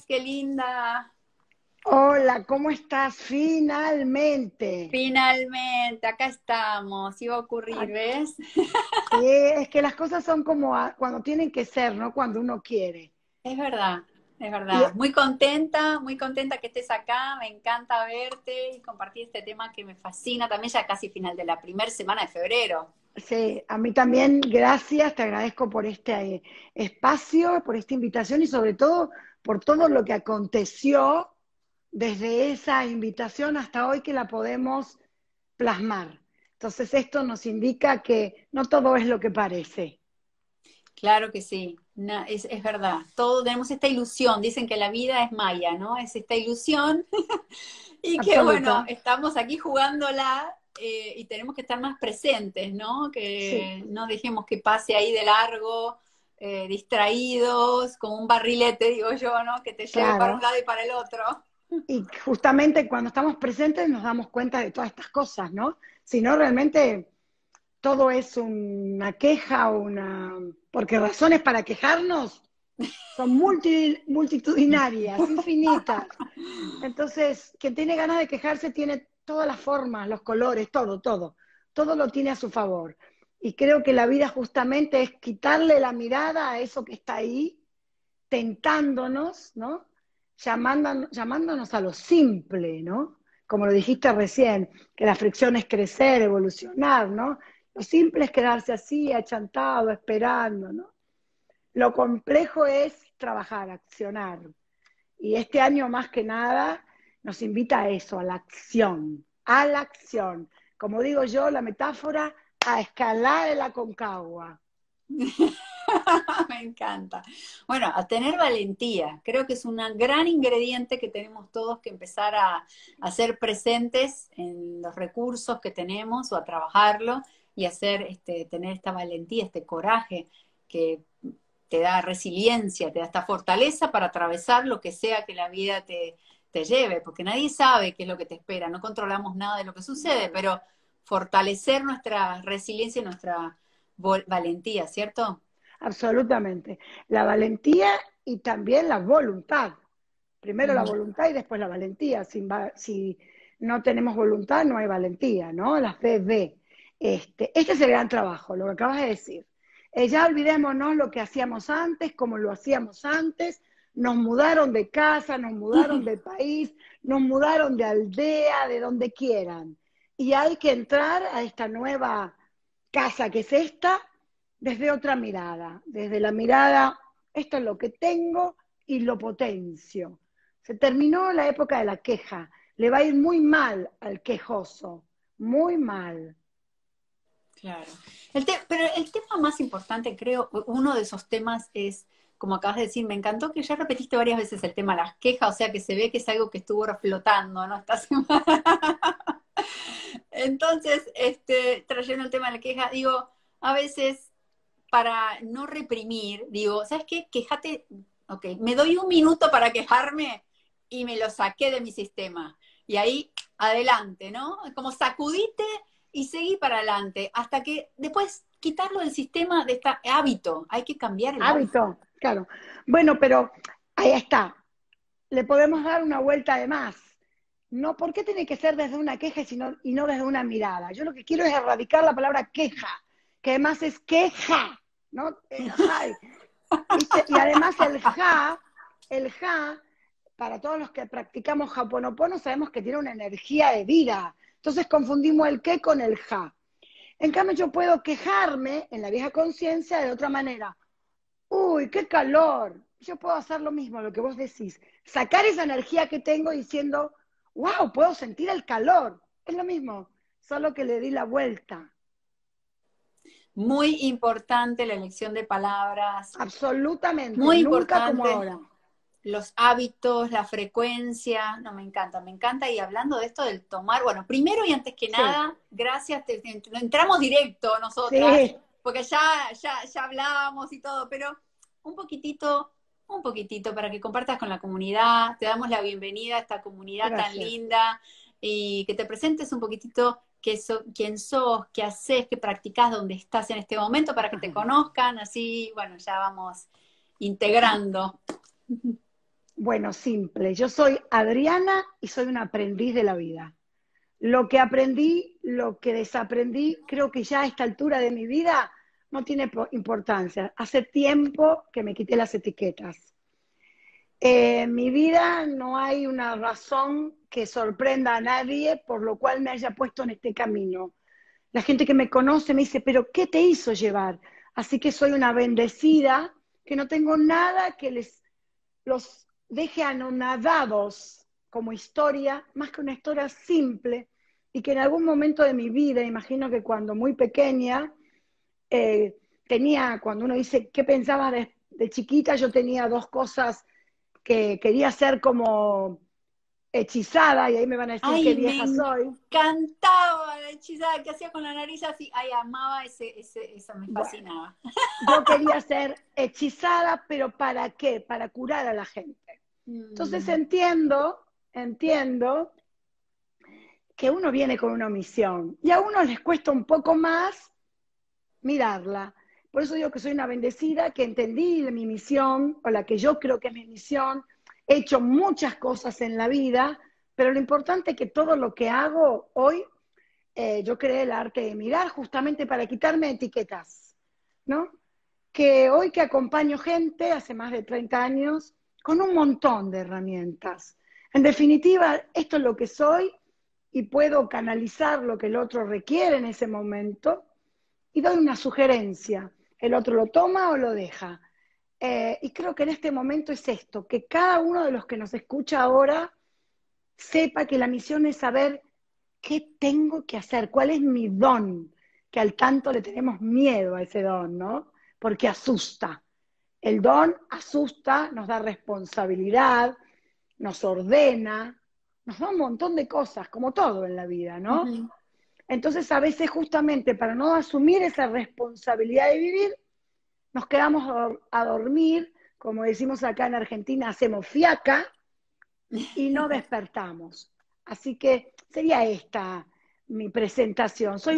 qué linda. Hola, ¿cómo estás? Finalmente. Finalmente, acá estamos. Iba a ocurrir, Ah, ¿ves? sí, es que las cosas son como cuando tienen que ser, ¿no? Cuando uno quiere. Es verdad, es Y verdad. Muy contenta que estés acá. Me encanta verte y compartir este tema que me fascina también ya casi final de la primera semana de febrero. sí, a mí también, gracias, te agradezco por este espacio, por esta invitación y sobre todo por todo lo que aconteció desde esa invitación hasta hoy que la podemos plasmar. Entonces esto nos indica que no todo es lo que parece. Claro que sí, es verdad. Todos tenemos esta ilusión. Dicen que la vida es maya, ¿no? Es esta ilusión. Y que bueno, Absoluta. estamos aquí jugándola y tenemos que estar más presentes, ¿no? Sí. Que no dejemos que pase ahí de largo, distraídos, como un barrilete, digo yo, ¿no? Que te lleve para un Claro. lado y para el otro. Y justamente cuando estamos presentes nos damos cuenta de todas estas cosas, ¿no? Si no, realmente todo es una queja, porque razones para quejarnos son multitudinarias, infinitas. Entonces, quien tiene ganas de quejarse tiene todas las formas, los colores, todo lo tiene a su favor. Y creo que la vida justamente es quitarle la mirada a eso que está ahí tentándonos, ¿no? Llamándonos a lo simple, ¿no? Como lo dijiste recién, que la fricción es crecer, evolucionar, ¿no? Lo simple es quedarse así, achantado, esperando, ¿no? Lo complejo es trabajar, accionar. Y este año más que nada nos invita a eso, a la acción, a la acción. Como digo yo, la metáfora, a escalar el Aconcagua. Me encanta. Bueno, a tener valentía. Creo que es un gran ingrediente que tenemos todos que empezar a ser presentes en los recursos que tenemos o a trabajarlo y hacer, tener esta valentía, este coraje que te da resiliencia, te da esta fortaleza para atravesar lo que sea que la vida te lleve, porque nadie sabe qué es lo que te espera, no controlamos nada de lo que sucede, pero fortalecer nuestra resiliencia y nuestra valentía, ¿cierto? Absolutamente. La valentía y también la voluntad. Primero la Mm. voluntad y después la valentía. Si no tenemos voluntad, no hay valentía, ¿no? La fe ve. Este es el gran trabajo, lo que acabas de decir. Ya olvidémonos lo que hacíamos antes, como lo hacíamos antes. Nos mudaron de casa, nos mudaron de país, nos mudaron de aldea, de donde quieran. Y hay que entrar a esta nueva casa que es esta desde otra mirada, desde la mirada, esto es lo que tengo y lo potencio. Se terminó la época de la queja, le va a ir muy mal al quejoso, muy mal. Claro. Pero el tema más importante, creo, uno de esos temas es, como acabas de decir, me encantó que ya repetiste varias veces el tema de las quejas, o sea que se ve que es algo que estuvo flotando, ¿no? Esta semana. Entonces, trayendo el tema de la queja, digo, a veces para no reprimir, digo, ¿sabes qué? Quejate, ok, me doy un minuto para quejarme y me lo saqué de mi sistema. Y ahí, adelante, ¿no? Como sacudite y seguí para adelante, hasta que después quitarlo del sistema de este hábito. Hay que cambiar el hábito. Hábito, claro. Bueno, pero ahí está. Le podemos dar una vuelta de más. No, ¿por qué tiene que ser desde una queja y no desde una mirada? Yo lo que quiero es erradicar la palabra queja, que además es queja, ¿no? Jai, ¿viste? Y además el ja, para todos los que practicamos Hoponopono, sabemos que tiene una energía de vida. Entonces confundimos el qué con el ja. En cambio, yo puedo quejarme en la vieja conciencia de otra manera. Uy, qué calor. Yo puedo hacer lo mismo, lo que vos decís. Sacar esa energía que tengo diciendo, wow, puedo sentir el calor. Es lo mismo, solo que le di la vuelta. Muy importante la elección de palabras, Absolutamente, muy nunca como importante ahora. los hábitos, la frecuencia, no, me encanta, me encanta. Y hablando de esto del tomar, bueno, primero y antes que Sí, nada, gracias, entramos directo nosotras, sí, porque ya hablábamos y todo, pero un poquitito, un poquitito para que compartas con la comunidad, te damos la bienvenida a esta comunidad tan gracias. linda y que te presentes un poquitito quién sos, qué haces, qué practicás, dónde estás en este momento para que te conozcan, así, bueno, ya vamos integrando. Bueno, simple. Yo soy Adriana y soy una aprendiz de la vida. Lo que aprendí, lo que desaprendí, creo que ya a esta altura de mi vida no tiene importancia. Hace tiempo que me quité las etiquetas. En mi vida no hay una razón que sorprenda a nadie por lo cual me haya puesto en este camino. La gente que me conoce me dice, pero ¿qué te hizo llevar? Así que soy una bendecida, que no tengo nada que los deje anonadados como historia, más que una historia simple, y que en algún momento de mi vida, imagino que cuando muy pequeña, cuando uno dice, ¿qué pensaba de chiquita? Yo tenía dos cosas que quería ser como hechizada, y ahí me van a decir qué Ay, me vieja soy. encantaba la hechizada que hacía con la nariz así. Ay, amaba eso me Bueno, fascinaba. yo quería ser hechizada, pero ¿para qué? Para curar a la gente. Entonces Mm, entiendo que uno viene con una misión y a uno les cuesta un poco más mirarla. Por eso digo que soy una bendecida, que entendí mi misión, o la que yo creo que es mi misión. He hecho muchas cosas en la vida, pero lo importante es que todo lo que hago hoy, yo creé el arte de mirar justamente para quitarme etiquetas, ¿no? Que hoy que acompaño gente, hace más de 30 años, con un montón de herramientas. En definitiva, esto es lo que soy y puedo canalizar lo que el otro requiere en ese momento y doy una sugerencia. El otro lo toma o lo deja. Y creo que en este momento es esto, que cada uno de los que nos escucha ahora sepa que la misión es saber qué tengo que hacer, cuál es mi don, que al tanto le tenemos miedo a ese don, ¿no? Porque asusta. El don asusta, nos da responsabilidad, nos ordena, nos da un montón de cosas, como todo en la vida, ¿no? ujú. Entonces, a veces justamente para no asumir esa responsabilidad de vivir, nos quedamos a dormir, como decimos acá en Argentina, hacemos fiaca y no despertamos. Así que sería esta mi presentación. Soy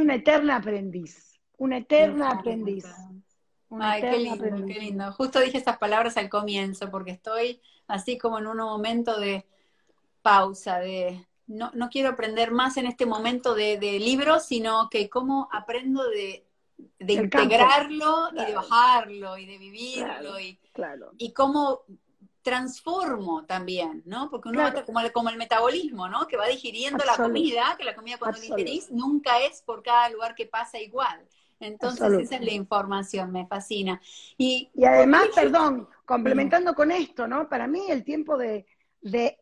una Me eterna encanta. aprendiz, una Ay, eterna qué aprendiz. lindo. Justo dije esas palabras al comienzo porque estoy así como en un momento de pausa, de no quiero aprender más en este momento de libros, sino que cómo aprendo de Del campo, integrarlo y de claro, bajarlo y de vivirlo claro, claro, y cómo transformo también, ¿no? Porque uno va claro, como el metabolismo, ¿no? Que va digiriendo la absoluto, comida, que la comida cuando la absoluto, ingerís nunca es por cada lugar que pasa igual. Entonces esa es absoluto. la información, me fascina. ¿Y Y por qué además, elegiste? perdón, Dime. complementando con esto, ¿no? Para mí el tiempo de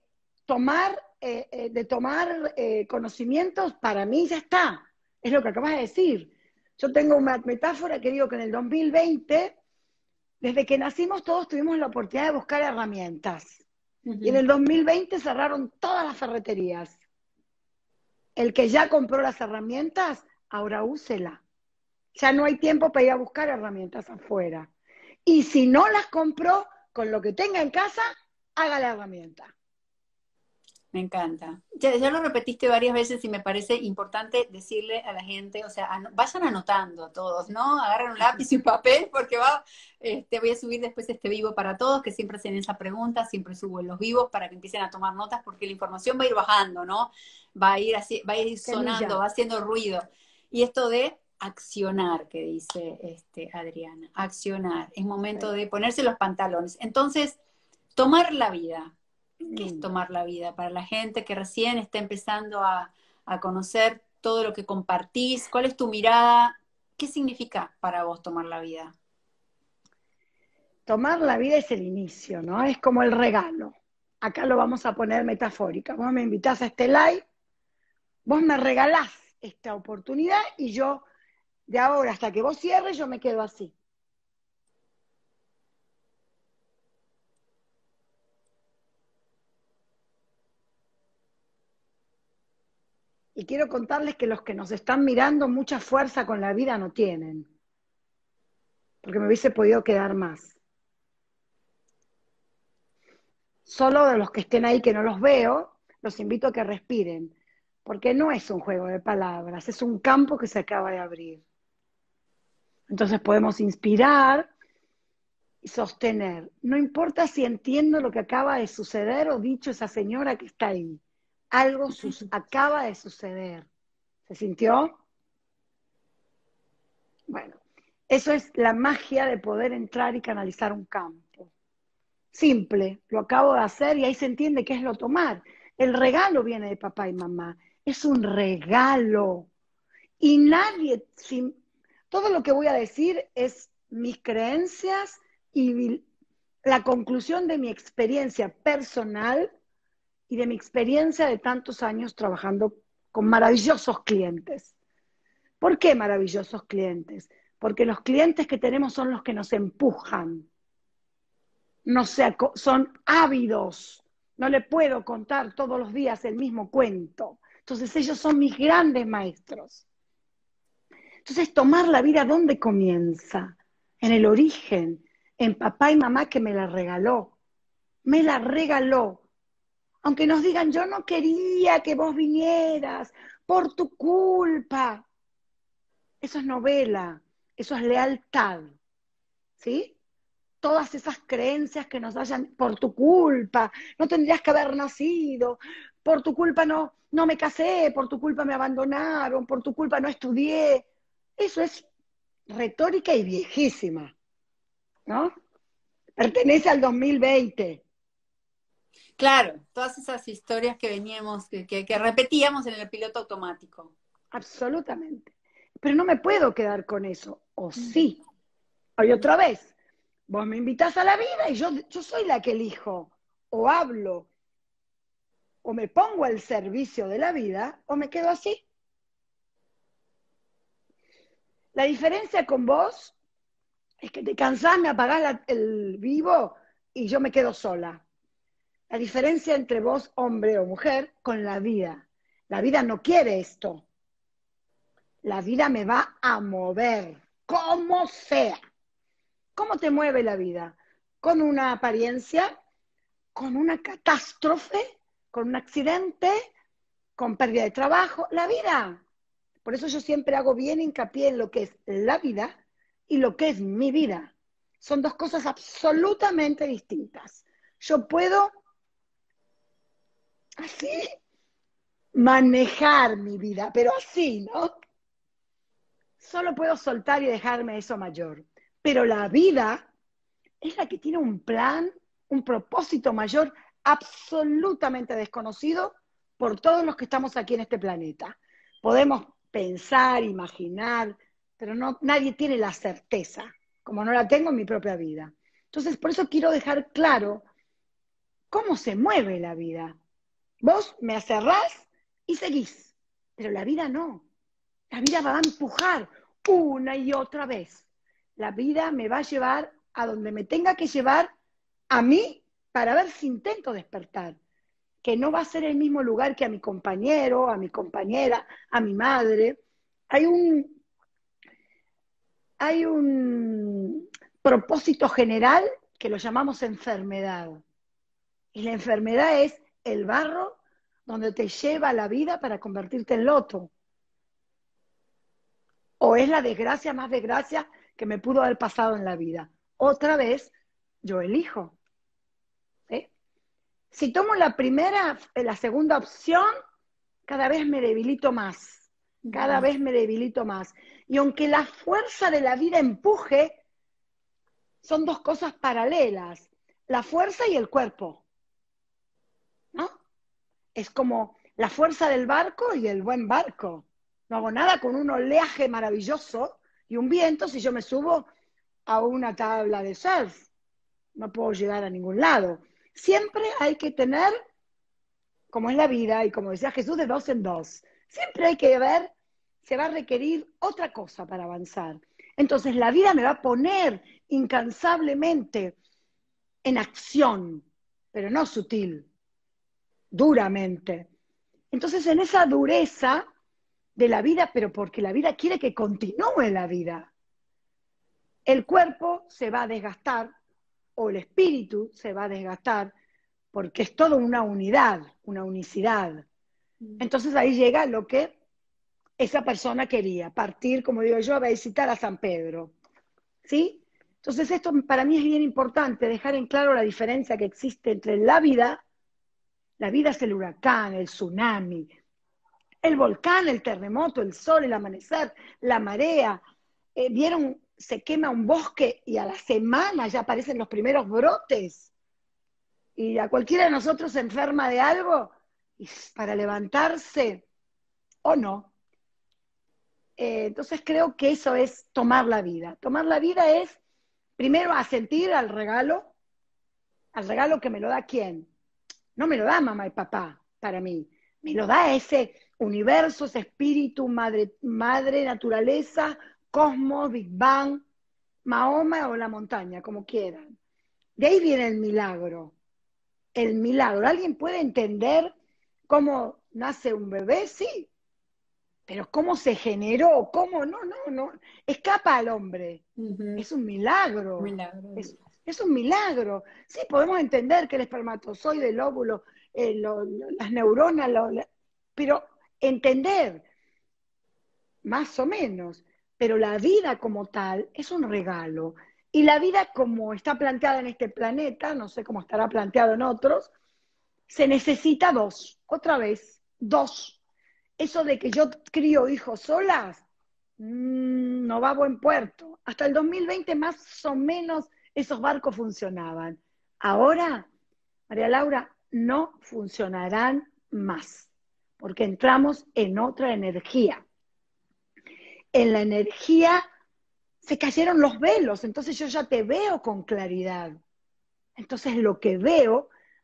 tomar conocimientos, para mí ya está. Es lo que acabas de decir. Yo tengo una metáfora que digo que en el 2020, desde que nacimos todos tuvimos la oportunidad de buscar herramientas. Y en Ujú. el 2020 cerraron todas las ferreterías. El que ya compró las herramientas, ahora úsela. Ya no hay tiempo para ir a buscar herramientas afuera. Y si no las compró, con lo que tenga en casa, haga la herramienta. Me encanta. Ya lo repetiste varias veces y me parece importante decirle a la gente, o sea, vayan anotando todos, ¿no? Agarren un lápiz y un papel porque voy a subir después este vivo para todos, que siempre hacen esa pregunta, siempre subo en los vivos para que empiecen a tomar notas porque la información va a ir bajando, ¿no? Va a ir así, va a ir sonando, Semilla. va haciendo ruido. Y esto de accionar, que dice Adriana, accionar, es momento de ponerse los pantalones. Entonces, tomar la vida. ¿Qué es Mm. tomar la vida para la gente que recién está empezando a conocer todo lo que compartís? ¿Cuál es tu mirada? ¿Qué significa para vos tomar la vida? Tomar la vida es el inicio, ¿no? Es como el regalo. Acá lo vamos a poner metafórica. Vos me invitás a este live, vos me regalás esta oportunidad y yo, de ahora hasta que vos cierres, yo me quedo así. Y quiero contarles que los que nos están mirando mucha fuerza con la vida no tienen, porque me hubiese podido quedar más. Solo de los que estén ahí que no los veo, los invito a que respiren, porque no es un juego de palabras, es un campo que se acaba de abrir. Entonces podemos inspirar y sostener. No importa si entiendo lo que acaba de suceder o dicho esa señora que está ahí. Algo acaba de suceder. ¿Se sintió? Bueno, eso es la magia de poder entrar y canalizar un campo. Simple, lo acabo de hacer y ahí se entiende qué es lo tomar. El regalo viene de papá y mamá. Es un regalo. Y nadie, todo lo que voy a decir es mis creencias y la conclusión de mi experiencia personal y de mi experiencia de tantos años trabajando con maravillosos clientes. ¿Por qué maravillosos clientes? Porque los clientes que tenemos son los que nos empujan, son ávidos. No le puedo contar todos los días el mismo cuento. Entonces ellos son mis grandes maestros. Entonces tomar la vida, ¿dónde comienza? En el origen, en papá y mamá que me la regaló. Me la regaló. Aunque nos digan, yo no quería que vos vinieras por tu culpa. Eso es novela, eso es lealtad, ¿sí? Todas esas creencias que nos hayan, por tu culpa, no tendrías que haber nacido, por tu culpa no me casé, por tu culpa me abandonaron, por tu culpa no estudié. Eso es retórica y viejísima, ¿no? Pertenece al 2020. Claro, todas esas historias que veníamos, que repetíamos en el piloto automático. Absolutamente. Pero no me puedo quedar con eso. O sí. Hoy otra vez. Vos me invitás a la vida y yo soy la que elijo. O hablo, o me pongo al servicio de la vida, o me quedo así. La diferencia con vos es que te cansás, me apagás el vivo y yo me quedo sola. La diferencia entre vos, hombre o mujer, con la vida. La vida no quiere esto. La vida me va a mover, como sea. ¿Cómo te mueve la vida? Con una apariencia, con una catástrofe, con un accidente, con pérdida de trabajo. La vida. Por eso yo siempre hago bien hincapié en lo que es la vida y lo que es mi vida. Son dos cosas absolutamente distintas. Yo puedo así manejar mi vida, pero así, ¿no? Solo puedo soltar y dejarme eso mayor. Pero la vida es la que tiene un plan, un propósito mayor absolutamente desconocido por todos los que estamos aquí en este planeta. Podemos pensar, imaginar, pero nadie tiene la certeza, como no la tengo en mi propia vida. Entonces, por eso quiero dejar claro cómo se mueve la vida. Vos me acerrás y seguís, pero la vida no. La vida va a empujar una y otra vez. La vida me va a llevar a donde me tenga que llevar a mí para ver si intento despertar. Que no va a ser el mismo lugar que a mi compañero, a mi compañera, a mi madre. Hay un propósito general que lo llamamos enfermedad. Y la enfermedad es el barro donde te lleva la vida para convertirte en loto. O es la desgracia más desgracia que me pudo haber pasado en la vida. Otra vez, yo elijo. ¿Sí? Si tomo la segunda opción, cada vez me debilito más. Cada vez me debilito más. Y aunque la fuerza de la vida empuje, son dos cosas paralelas. La fuerza y el cuerpo. ¿No? Es como la fuerza del barco y el buen barco. No hago nada con un oleaje maravilloso y un viento si yo me subo a una tabla de surf. No puedo llegar a ningún lado. Siempre hay que tener, como es la vida y como decía Jesús, de dos en dos. Siempre hay que ver, se va a requerir otra cosa para avanzar. Entonces la vida me va a poner incansablemente en acción, pero no sutil, duramente. Entonces en esa dureza de la vida, pero porque la vida quiere que continúe la vida, el cuerpo se va a desgastar o el espíritu se va a desgastar porque es todo una unidad, una unicidad. Entonces ahí llega lo que esa persona quería, partir, como digo yo, a visitar a San Pedro. ¿Sí? Entonces esto para mí es bien importante, dejar en claro la diferencia que existe entre la vida es el huracán, el tsunami, el volcán, el terremoto, el sol, el amanecer, la marea. ¿Vieron? Se quema un bosque y a la semana ya aparecen los primeros brotes. Y a cualquiera de nosotros se enferma de algo y para levantarse o no. Entonces creo que eso es tomar la vida. Tomar la vida es primero asentir al regalo que me lo da quién. No me lo da mamá y papá para mí, me lo da ese universo, ese espíritu, madre naturaleza, cosmos, Big Bang, Mahoma o la montaña, como quieran. De ahí viene el milagro. El milagro. ¿Alguien puede entender cómo nace un bebé? Sí, pero cómo se generó, cómo, no, escapa al hombre. Ujú. Es un milagro. Milagro. Es un milagro. Sí, podemos entender que el espermatozoide, el óvulo, las neuronas, pero entender, más o menos. Pero la vida como tal es un regalo. Y la vida como está planteada en este planeta, no sé cómo estará planteado en otros, se necesita dos, otra vez, dos. Eso de que yo crío hijos solas, no va a buen puerto. Hasta el 2020 más o menos esos barcos funcionaban. Ahora, María Laura, no funcionarán más, porque entramos en otra energía. En la energía se cayeron los velos, entonces yo ya te veo con claridad. Entonces lo que veo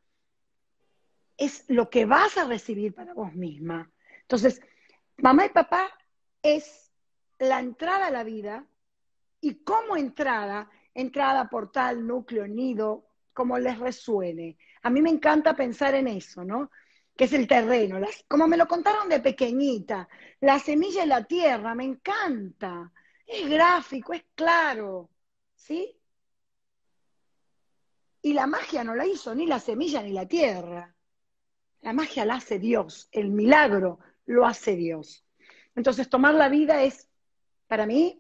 es lo que vas a recibir para vos misma. Entonces, mamá y papá es la entrada a la vida y como entrada, portal, núcleo, nido, como les resuene. A mí me encanta pensar en eso, ¿no? Que es el terreno, como me lo contaron de pequeñita, la semilla y la tierra, me encanta. Es gráfico, es claro, ¿sí? Y la magia no la hizo ni la semilla ni la tierra. La magia la hace Dios, el milagro lo hace Dios. Entonces, tomar la vida es, para mí,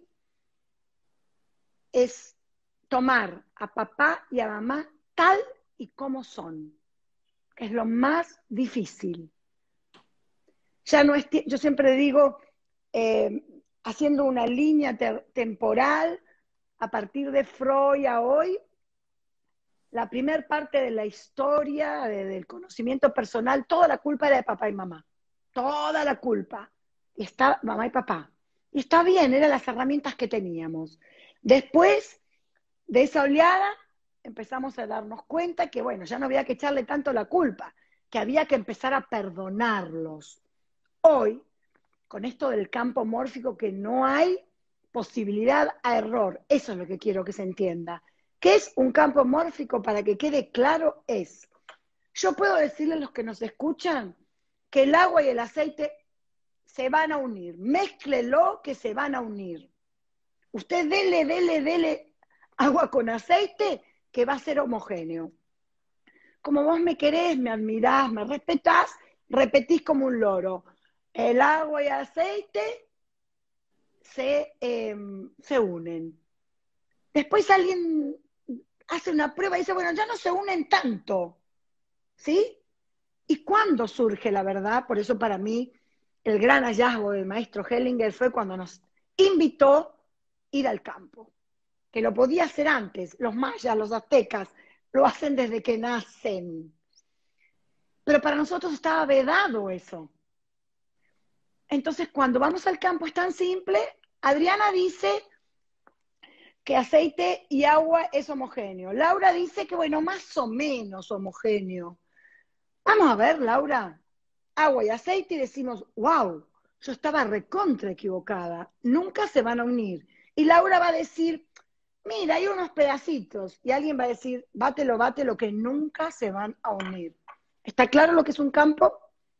es tomar a papá y a mamá tal y como son. Es lo más difícil. Ya no es, yo siempre digo, haciendo una línea temporal, a partir de Freud a hoy, la primer parte de la historia, del conocimiento personal, toda la culpa era de papá y mamá. Toda la culpa. Y está mamá y papá. Y está bien, eran las herramientas que teníamos. Después de esa oleada, empezamos a darnos cuenta que, bueno, ya no había que echarle tanto la culpa, que había que empezar a perdonarlos. Hoy, con esto del campo mórfico, que no hay posibilidad a error, eso es lo que quiero que se entienda. ¿Qué es un campo mórfico? Para que quede claro, yo puedo decirle a los que nos escuchan que el agua y el aceite se van a unir, mézclelo que se van a unir. Usted dele agua con aceite que va a ser homogéneo. Como vos me querés, me admirás, me respetás, repetís como un loro. El agua y el aceite se unen. Después alguien hace una prueba y dice, bueno, ya no se unen tanto, ¿sí? ¿Y cuándo surge la verdad? Por eso para mí el gran hallazgo del maestro Hellinger fue cuando nos invitó a ir al campo, que lo podía hacer antes, los mayas, los aztecas, lo hacen desde que nacen. Pero para nosotros estaba vedado eso. Entonces, cuando vamos al campo es tan simple. Adriana dice que aceite y agua es homogéneo. Laura dice que, bueno, más o menos homogéneo. Vamos a ver, Laura, agua y aceite y decimos, wow, yo estaba recontra equivocada, nunca se van a unir. Y Laura va a decir, mira, hay unos pedacitos. Y alguien va a decir, bátelo, que nunca se van a unir. ¿Está claro lo que es un campo?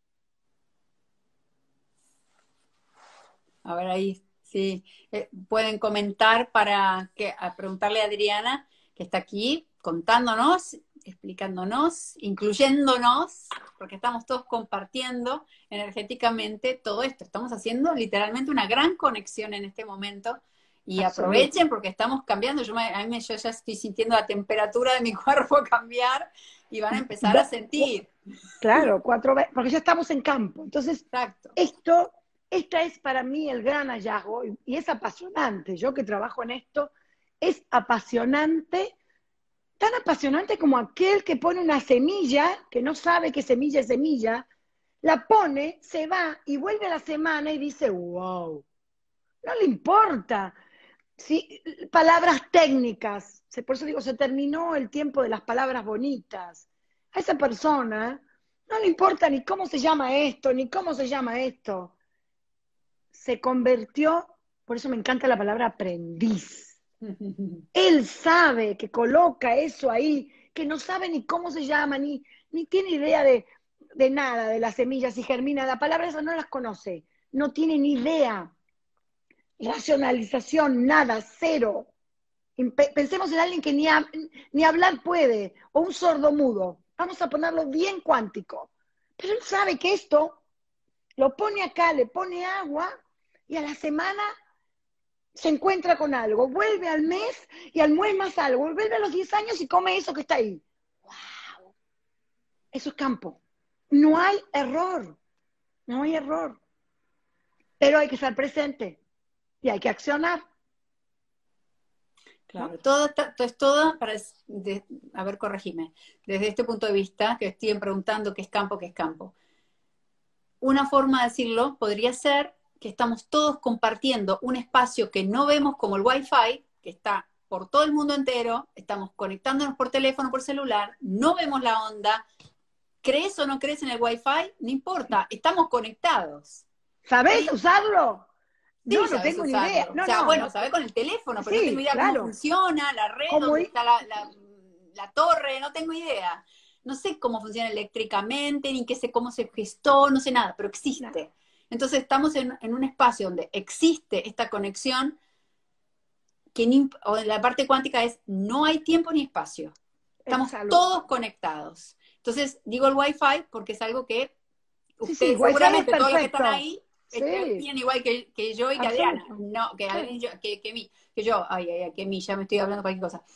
A ver ahí, sí. Pueden comentar para preguntarle a Adriana, que está aquí, contándonos, explicándonos, incluyéndonos, porque estamos todos compartiendo energéticamente todo esto. Estamos haciendo literalmente una gran conexión en este momento Y absoluto. aprovechen porque estamos cambiando. Yo ya estoy sintiendo la temperatura de mi cuerpo cambiar y van a empezar a Do- sentir. claro, 4 veces, porque ya estamos en campo. Entonces, Exacto. esto, esta es para mí el gran hallazgo y es apasionante. Yo que trabajo en esto, es apasionante, tan apasionante como aquel que pone una semilla, que no sabe qué semilla es semilla, la pone, se va y vuelve a la semana y dice, wow, no le importa. Sí, palabras técnicas, por eso digo, se terminó el tiempo de las palabras bonitas. A esa persona no le importa ni cómo se llama esto, ni cómo se llama esto. Se convirtió, por eso me encanta la palabra aprendiz. Él sabe que coloca eso ahí, que no sabe ni cómo se llama, ni tiene idea de nada, de las semillas, si germina, la palabra esa no las conoce, no tiene ni idea. Racionalización, nada, cero. Pensemos en alguien que ni hablar puede, o un sordo mudo. Vamos a ponerlo bien cuántico. Pero él sabe que esto lo pone acá, le pone agua, y a la semana se encuentra con algo. Vuelve al mes y al mes más algo. Vuelve a los 10 años y come eso que está ahí. ¡Wow! Eso es campo. No hay error. No hay error. Pero hay que estar presente y hay que accionar, ¿no? Claro, es todo para, a ver, corregime, desde este punto de vista que estoy preguntando qué es campo, qué es campo. Una forma de decirlo podría ser que estamos todos compartiendo un espacio que no vemos como el Wi-Fi, que está por todo el mundo entero, estamos conectándonos por teléfono, por celular, no vemos la onda, crees o no crees en el Wi-Fi, no importa, estamos conectados. ¿Sabés ¿Sí? usarlo? Sí, No, no sabes tengo ni idea. usarlo. O No, sea, no, bueno, no. sabes con el teléfono, pero no tengo Sí, idea cómo claro. funciona la red, Como, dónde está la torre, no tengo idea. No sé cómo funciona eléctricamente, ni qué sé cómo se gestó, no sé nada, pero no, existe. Entonces estamos en un espacio donde existe esta conexión, que o la parte cuántica es, no hay tiempo ni espacio. Estamos salud. todos conectados. Entonces, digo el Wi-Fi porque es algo que Sí, sí, ustedes, Wi-Fi es seguramente todos los que están perfecto. ahí, Sí, tienen igual que yo y que Adriana. absoluto. No, que Sí. Adriana y yo, que mí, que yo, ay, ay, ay, que mí, ya me estoy hablando cualquier cosa.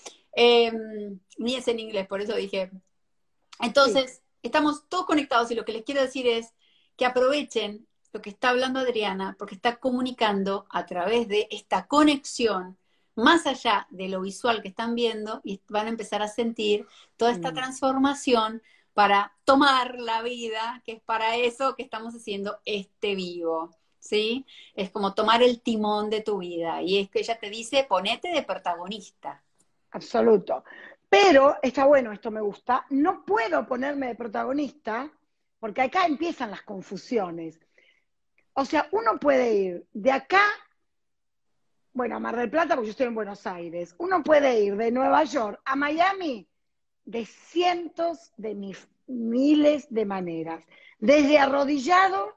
Ni es en inglés, por eso dije. Sí. Entonces, estamos todos conectados y lo que les quiero decir es que aprovechen lo que está hablando Adriana, porque está comunicando a través de esta conexión, más allá de lo visual que están viendo, y van a empezar a sentir toda esta Mm, transformación para tomar la vida, que es para eso que estamos haciendo este vivo, ¿sí? Es como tomar el timón de tu vida, y es que ella te dice, ponete de protagonista. absoluto. Pero está bueno, esto me gusta. No puedo ponerme de protagonista porque acá empiezan las confusiones. O sea, uno puede ir de acá, bueno, a Mar del Plata, porque yo estoy en Buenos Aires. Uno puede ir de Nueva York a Miami de cientos de miles de maneras. Desde arrodillado,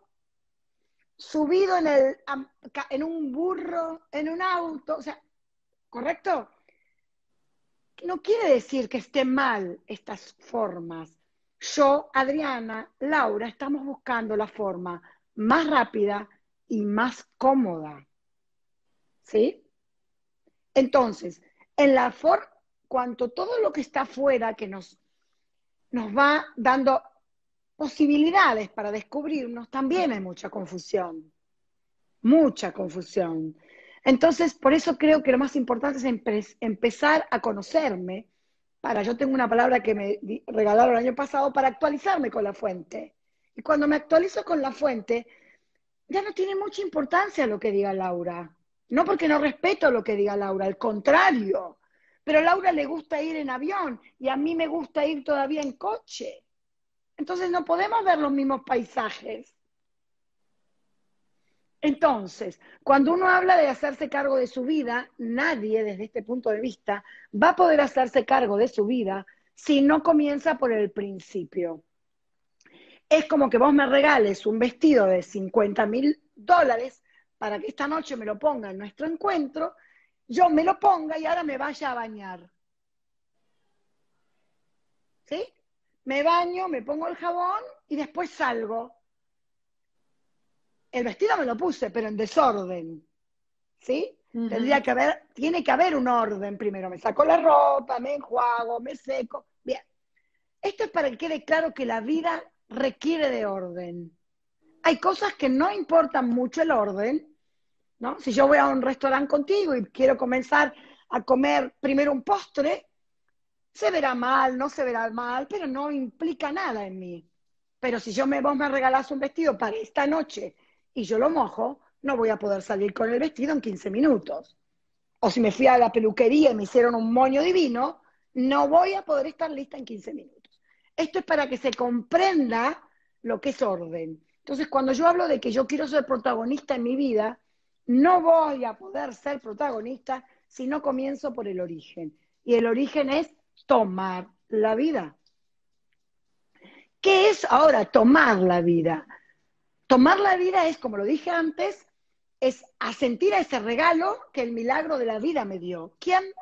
subido en un burro, en un auto, o sea, ¿correcto? No quiere decir que estén mal estas formas. Yo, Adriana, Laura, estamos buscando la forma más rápida y más cómoda, ¿sí? Entonces, en la forma, cuanto todo lo que está afuera, que nos va dando posibilidades para descubrirnos, también hay mucha confusión, mucha confusión. Entonces, por eso creo que lo más importante es empezar a conocerme. Yo tengo una palabra que me regalaron el año pasado para actualizarme con la fuente. Y cuando me actualizo con la fuente, ya no tiene mucha importancia lo que diga Laura. No porque no respeto lo que diga Laura, al contrario. Pero a Laura le gusta ir en avión y a mí me gusta ir todavía en coche. Entonces no podemos ver los mismos paisajes. Entonces, cuando uno habla de hacerse cargo de su vida, nadie desde este punto de vista va a poder hacerse cargo de su vida si no comienza por el principio. Es como que vos me regales un vestido de $50.000 para que esta noche me lo ponga en nuestro encuentro, yo me lo ponga y ahora me vaya a bañar. ¿Sí? Me baño, me pongo el jabón y después salgo. El vestido me lo puse, pero en desorden. ¿Sí? Ujú. Tiene que haber un orden primero. Me saco la ropa, me enjuago, me seco. Bien. Esto es para que quede claro que la vida requiere de orden. Hay cosas que no importan mucho el orden, ¿no? Si yo voy a un restaurante contigo y quiero comenzar a comer primero un postre, se verá mal, no se verá mal, pero no implica nada en mí. Pero si vos me regalás un vestido para esta noche y yo lo mojo, no voy a poder salir con el vestido en 15 minutos. O si me fui a la peluquería y me hicieron un moño divino, no voy a poder estar lista en 15 minutos. Esto es para que se comprenda lo que es orden. Entonces, cuando yo hablo de que yo quiero ser protagonista en mi vida, no voy a poder ser protagonista si no comienzo por el origen. Y el origen es tomar la vida. ¿Qué es ahora tomar la vida? Tomar la vida es, como lo dije antes, es asentir a ese regalo que el milagro de la vida me dio.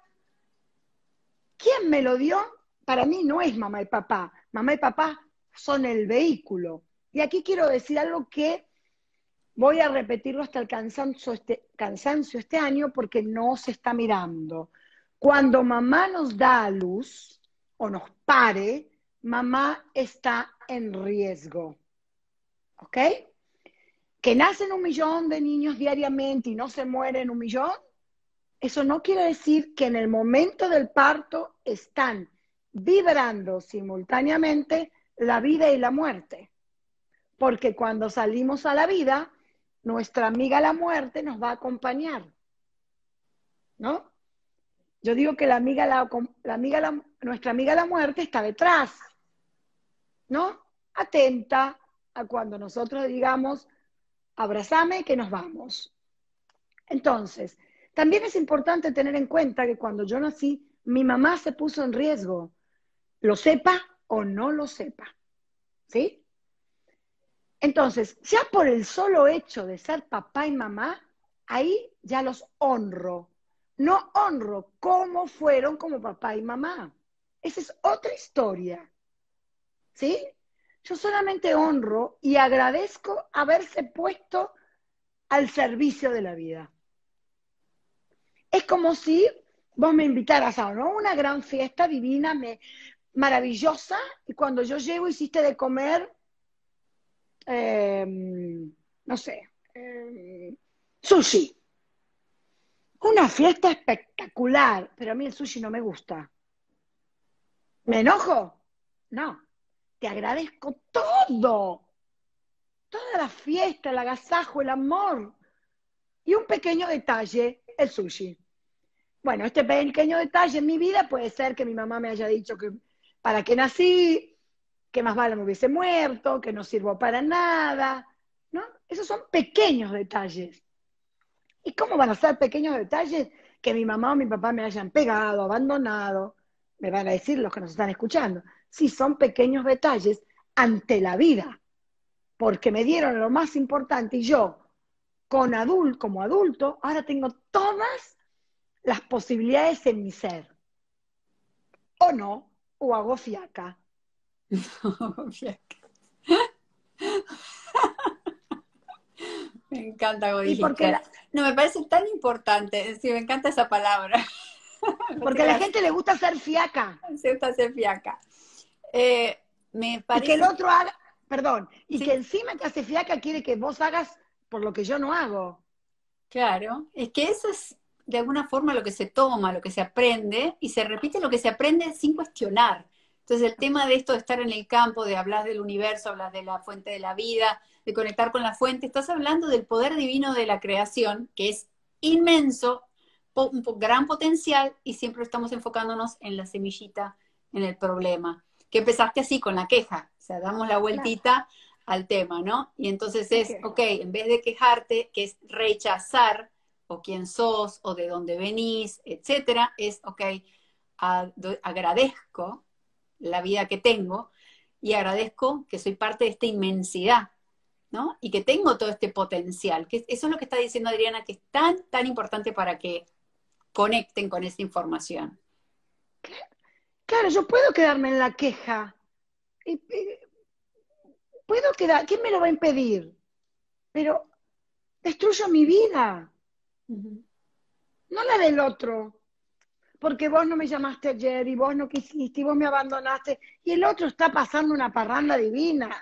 ¿Quién me lo dio? Para mí no es mamá y papá. Mamá y papá son el vehículo. Y aquí quiero decir algo que voy a repetirlo hasta el cansancio este año porque no se está mirando. Cuando mamá nos da a luz o nos pare, mamá está en riesgo. ¿Ok? Que nacen 1 millón de niños diariamente y no se mueren 1 millón, eso no quiere decir que en el momento del parto están vibrando simultáneamente la vida y la muerte. Porque cuando salimos a la vida, nuestra amiga la muerte nos va a acompañar, ¿no? Yo digo que nuestra amiga la muerte está detrás, ¿no? Atenta a cuando nosotros digamos, abrázame que nos vamos. Entonces, también es importante tener en cuenta que cuando yo nací, mi mamá se puso en riesgo, lo sepa o no lo sepa, ¿sí? Entonces, ya por el solo hecho de ser papá y mamá, ahí ya los honro. No honro cómo fueron como papá y mamá. Esa es otra historia, ¿sí? Yo solamente honro y agradezco haberse puesto al servicio de la vida. Es como si vos me invitaras a, ¿no?, una gran fiesta divina, maravillosa, y cuando yo llego hiciste de comer, eh, no sé, sushi. Una fiesta espectacular, pero a mí el sushi no me gusta. ¿Me enojo? No, te agradezco todo, toda la fiesta, el agasajo, el amor, y un pequeño detalle, el sushi. Bueno, este pequeño detalle en mi vida puede ser que mi mamá me haya dicho que para qué nací, que más vale me hubiese muerto, que no sirvo para nada, ¿no? Esos son pequeños detalles. ¿Y cómo van a ser pequeños detalles que mi mamá o mi papá me hayan pegado, abandonado? Me van a decir los que nos están escuchando. Sí, son pequeños detalles ante la vida, porque me dieron lo más importante y yo, como adulto, ahora tengo todas las posibilidades en mi ser. O no, o hago fiaca. Me encanta como Y porque dijiste. No, me parece tan importante. Sí, me encanta esa palabra. Me parece porque que a la gente le gusta hacer fiaca. se gusta hacer fiaca. Eh, me Y que el parece, otro haga, perdón, y que sí, encima que hace fiaca quiere que vos hagas por lo que yo no hago. claro. Es que eso es de alguna forma lo que se toma, lo que se aprende, y se repite lo que se aprende sin cuestionar. Entonces, el tema de esto de estar en el campo, de hablar del universo, hablas de la fuente de la vida, de conectar con la fuente, estás hablando del poder divino de la creación, que es inmenso, un gran potencial, y siempre estamos enfocándonos en la semillita, en el problema. Que empezaste así con la queja, o sea, damos la Claro, vueltita al tema, ¿no? Y entonces me es, quejo. ok, en vez de quejarte, que es rechazar, o quién sos, o de dónde venís, etcétera, es, ok, agradezco la vida que tengo y agradezco que soy parte de esta inmensidad, ¿no? Y que tengo todo este potencial, que eso es lo que está diciendo Adriana, que es tan, tan importante para que conecten con esa información. Claro, yo puedo quedarme en la queja. Puedo quedar, ¿quién me lo va a impedir? Pero destruyo mi vida. Ujú. no la del otro, porque vos no me llamaste ayer y vos no quisiste y vos me abandonaste y el otro está pasando una parranda divina.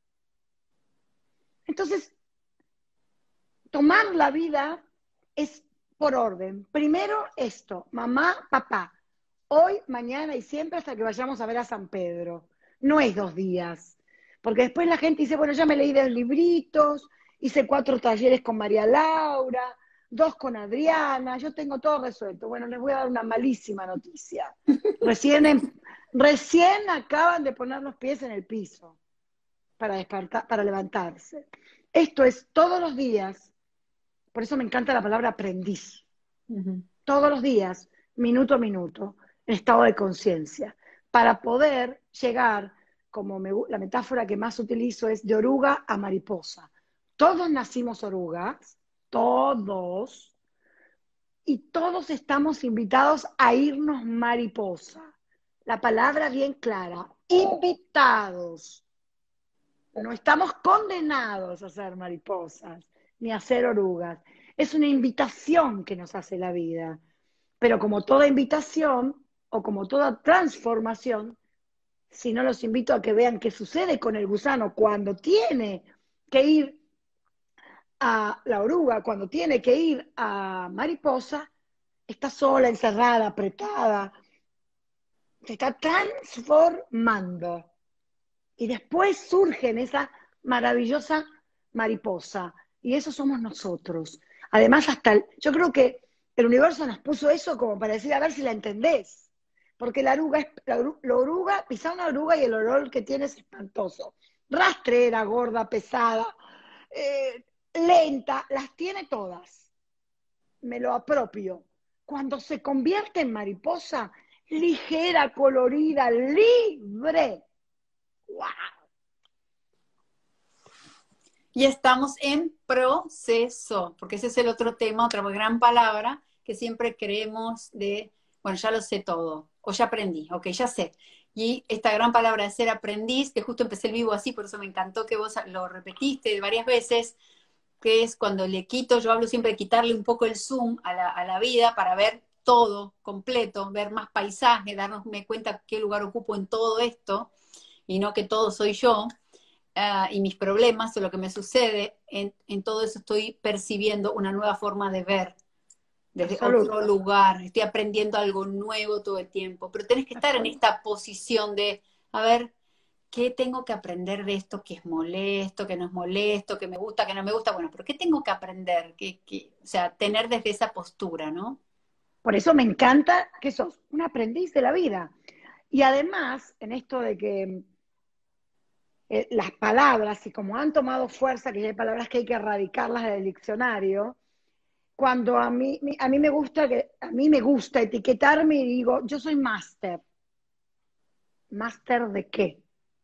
Entonces, tomar la vida es por orden. Primero esto, mamá, papá, hoy, mañana y siempre hasta que vayamos a ver a San Pedro. No es 2 días, porque después la gente dice, bueno, ya me leí 2 libritos, hice 4 talleres con María Laura, 2 con Adriana, yo tengo todo resuelto. Bueno, les voy a dar una malísima noticia. Recién, recién acaban de poner los pies en el piso para despertar, para levantarse. Esto es todos los días, por eso me encanta la palabra aprendiz. Todos los días, minuto a minuto, en estado de conciencia, para poder llegar, como la metáfora que más utilizo es de oruga a mariposa. Todos nacimos orugas, todos, y todos estamos invitados a irnos mariposa. La palabra bien clara, invitados. No estamos condenados a ser mariposas, ni a ser orugas. Es una invitación que nos hace la vida. Pero como toda invitación, o como toda transformación, si no los invito a que vean qué sucede con el gusano cuando tiene que ir a la oruga, cuando tiene que ir a mariposa, está sola, encerrada, apretada, se está transformando. Y después surge en esa maravillosa mariposa. Y eso somos nosotros. Además, yo creo que el universo nos puso eso como para decir, a ver si la entendés. Porque la oruga, la oruga, pisar una oruga y el olor que tiene es espantoso. Rastrera, gorda, pesada, lenta, las tiene todas. Me lo apropio. Cuando se convierte en mariposa, ligera, colorida, libre. ¡Wow! Y estamos en proceso, porque ese es el otro tema, otra gran palabra que siempre creemos de, bueno, ya lo sé todo, o ya aprendí, ok, ya sé. Y esta gran palabra de ser aprendiz, que justo empecé el vivo así, por eso me encantó que vos lo repetiste varias veces, que es cuando le quito, yo hablo siempre de quitarle un poco el zoom a la vida para ver todo completo, ver más paisaje, darme cuenta qué lugar ocupo en todo esto, y no que todo soy yo. Y mis problemas o lo que me sucede, en todo eso estoy percibiendo una nueva forma de ver, desde otro Absoluto. lugar, estoy aprendiendo algo nuevo todo el tiempo, pero tenés que estar en Absoluto. esta posición de, a ver, ¿qué tengo que aprender de esto que es molesto, que no es molesto, que me gusta, que no me gusta? Bueno, pero ¿qué tengo que aprender? O sea, tener desde esa postura, ¿no? Por eso me encanta que sos un aprendiz de la vida. Y además, en esto de que las palabras, y como han tomado fuerza, que ya hay palabras que hay que erradicarlas del diccionario, cuando a mí me gusta etiquetarme y digo, yo soy máster. ¿Máster de qué?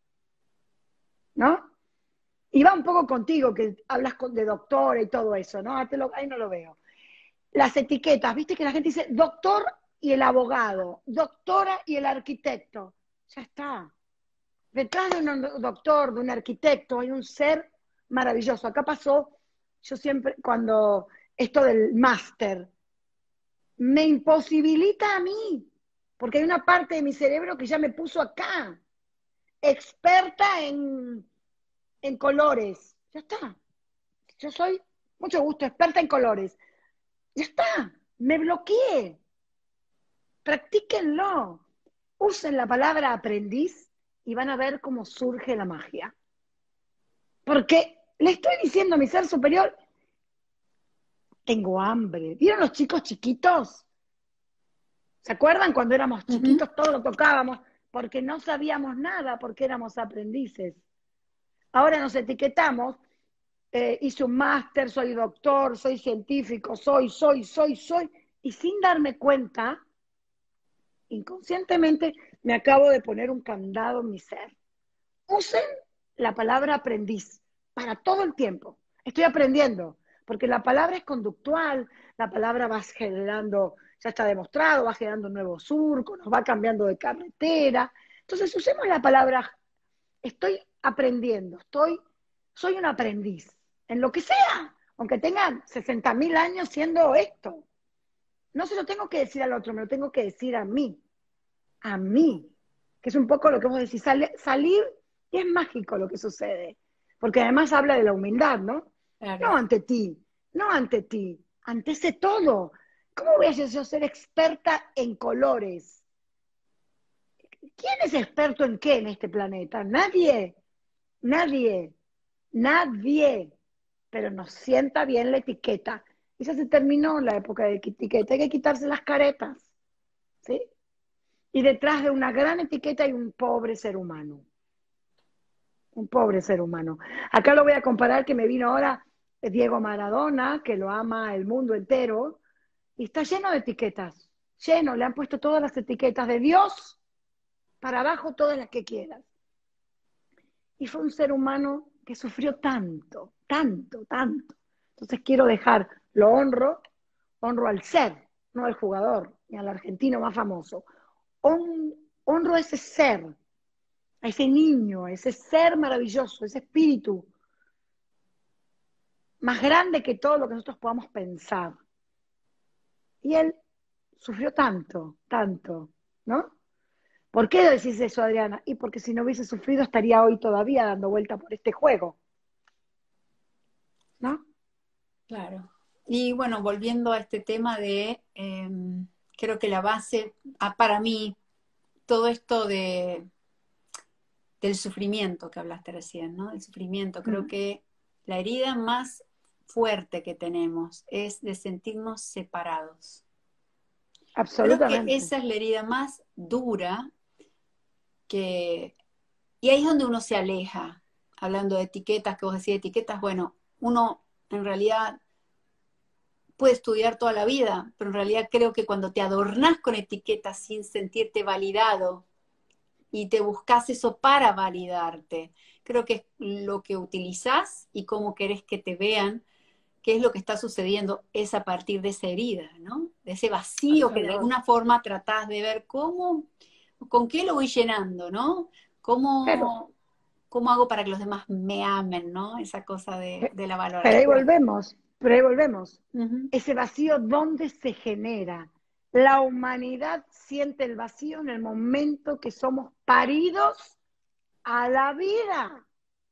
¿No? Y va un poco contigo, que hablas de doctora y todo eso, ¿no? Ahí no lo veo. Las etiquetas, viste que la gente dice doctor y el abogado, doctora y el arquitecto. Ya está. Detrás de un doctor, de un arquitecto, hay un ser maravilloso. Acá pasó, yo siempre, cuando esto del máster, me imposibilita a mí, porque hay una parte de mi cerebro que ya me puso acá, experta en colores. Ya está. Yo soy, mucho gusto, experta en colores. Ya está. Me bloqueé. Practíquenlo. Usen la palabra aprendiz y van a ver cómo surge la magia. Porque le estoy diciendo a mi ser superior, tengo hambre. ¿Vieron los chicos chiquitos? ¿Se acuerdan cuando éramos Ujú. chiquitos, todo lo tocábamos? Porque no sabíamos nada, porque éramos aprendices. Ahora nos etiquetamos, hice un máster, soy doctor, soy científico, soy, y sin darme cuenta, inconscientemente, me acabo de poner un candado en mi ser. Usen la palabra aprendiz para todo el tiempo. Estoy aprendiendo, porque la palabra es conductual, la palabra va generando, ya está demostrado, va generando un nuevo surco, nos va cambiando de carretera. Entonces usemos la palabra, estoy aprendiendo, soy un aprendiz, en lo que sea, aunque tengan 60.000 años siendo esto. no se lo tengo que decir al otro, me lo tengo que decir a mí, que es un poco lo que vos decís, salir y es mágico lo que sucede, porque además habla de la humildad, ¿no? No Claro. ante ti, no ante ti, ante ese todo. ¿Cómo voy a yo ser experta en colores? ¿Quién es experto en qué en este planeta? Nadie, nadie, nadie. Pero nos sienta bien la etiqueta. Y ya se terminó la época de etiqueta, hay que quitarse las caretas, ¿sí? Y detrás de una gran etiqueta hay un pobre ser humano, un pobre ser humano. Acá lo voy a comparar que me vino ahora Diego Maradona, que lo ama el mundo entero, y está lleno de etiquetas, lleno, le han puesto todas las etiquetas de Dios para abajo, todas las que quieras. Y fue un ser humano que sufrió tanto, tanto, tanto. Entonces quiero dejar, lo honro al ser, no al jugador, ni al argentino más famoso. Honro a ese ser, a ese niño, a ese ser maravilloso, ese espíritu más grande que todo lo que nosotros podamos pensar. Y él sufrió tanto, tanto, ¿no? ¿Por qué decís eso, Adriana? Y porque si no hubiese sufrido estaría hoy todavía dando vuelta por este juego, ¿no? Claro. Y bueno, volviendo a este tema de, creo que la base, para mí, todo esto del sufrimiento que hablaste recién, ¿no? El sufrimiento, creo Mm, que la herida más fuerte que tenemos es de sentirnos separados. Creo que absolutamente. esa es la herida más dura que, y ahí es donde uno se aleja, hablando de etiquetas, que vos decís etiquetas, bueno, uno en realidad puede estudiar toda la vida, pero en realidad creo que cuando te adornás con etiquetas sin sentirte validado y te buscas eso para validarte, creo que es lo que utilizás y cómo querés que te vean, qué es lo que está sucediendo, es a partir de esa herida, ¿no? De ese vacío que de alguna forma tratás de ver cómo, con qué lo voy llenando, ¿no? Pero, ¿Cómo, cómo hago para que los demás me amen, ¿no? Esa cosa de la pero ahí valoración. volvemos, pero ahí volvemos. Ujú. Ese vacío, ¿dónde se genera? La humanidad siente el vacío en el momento que somos paridos a la vida.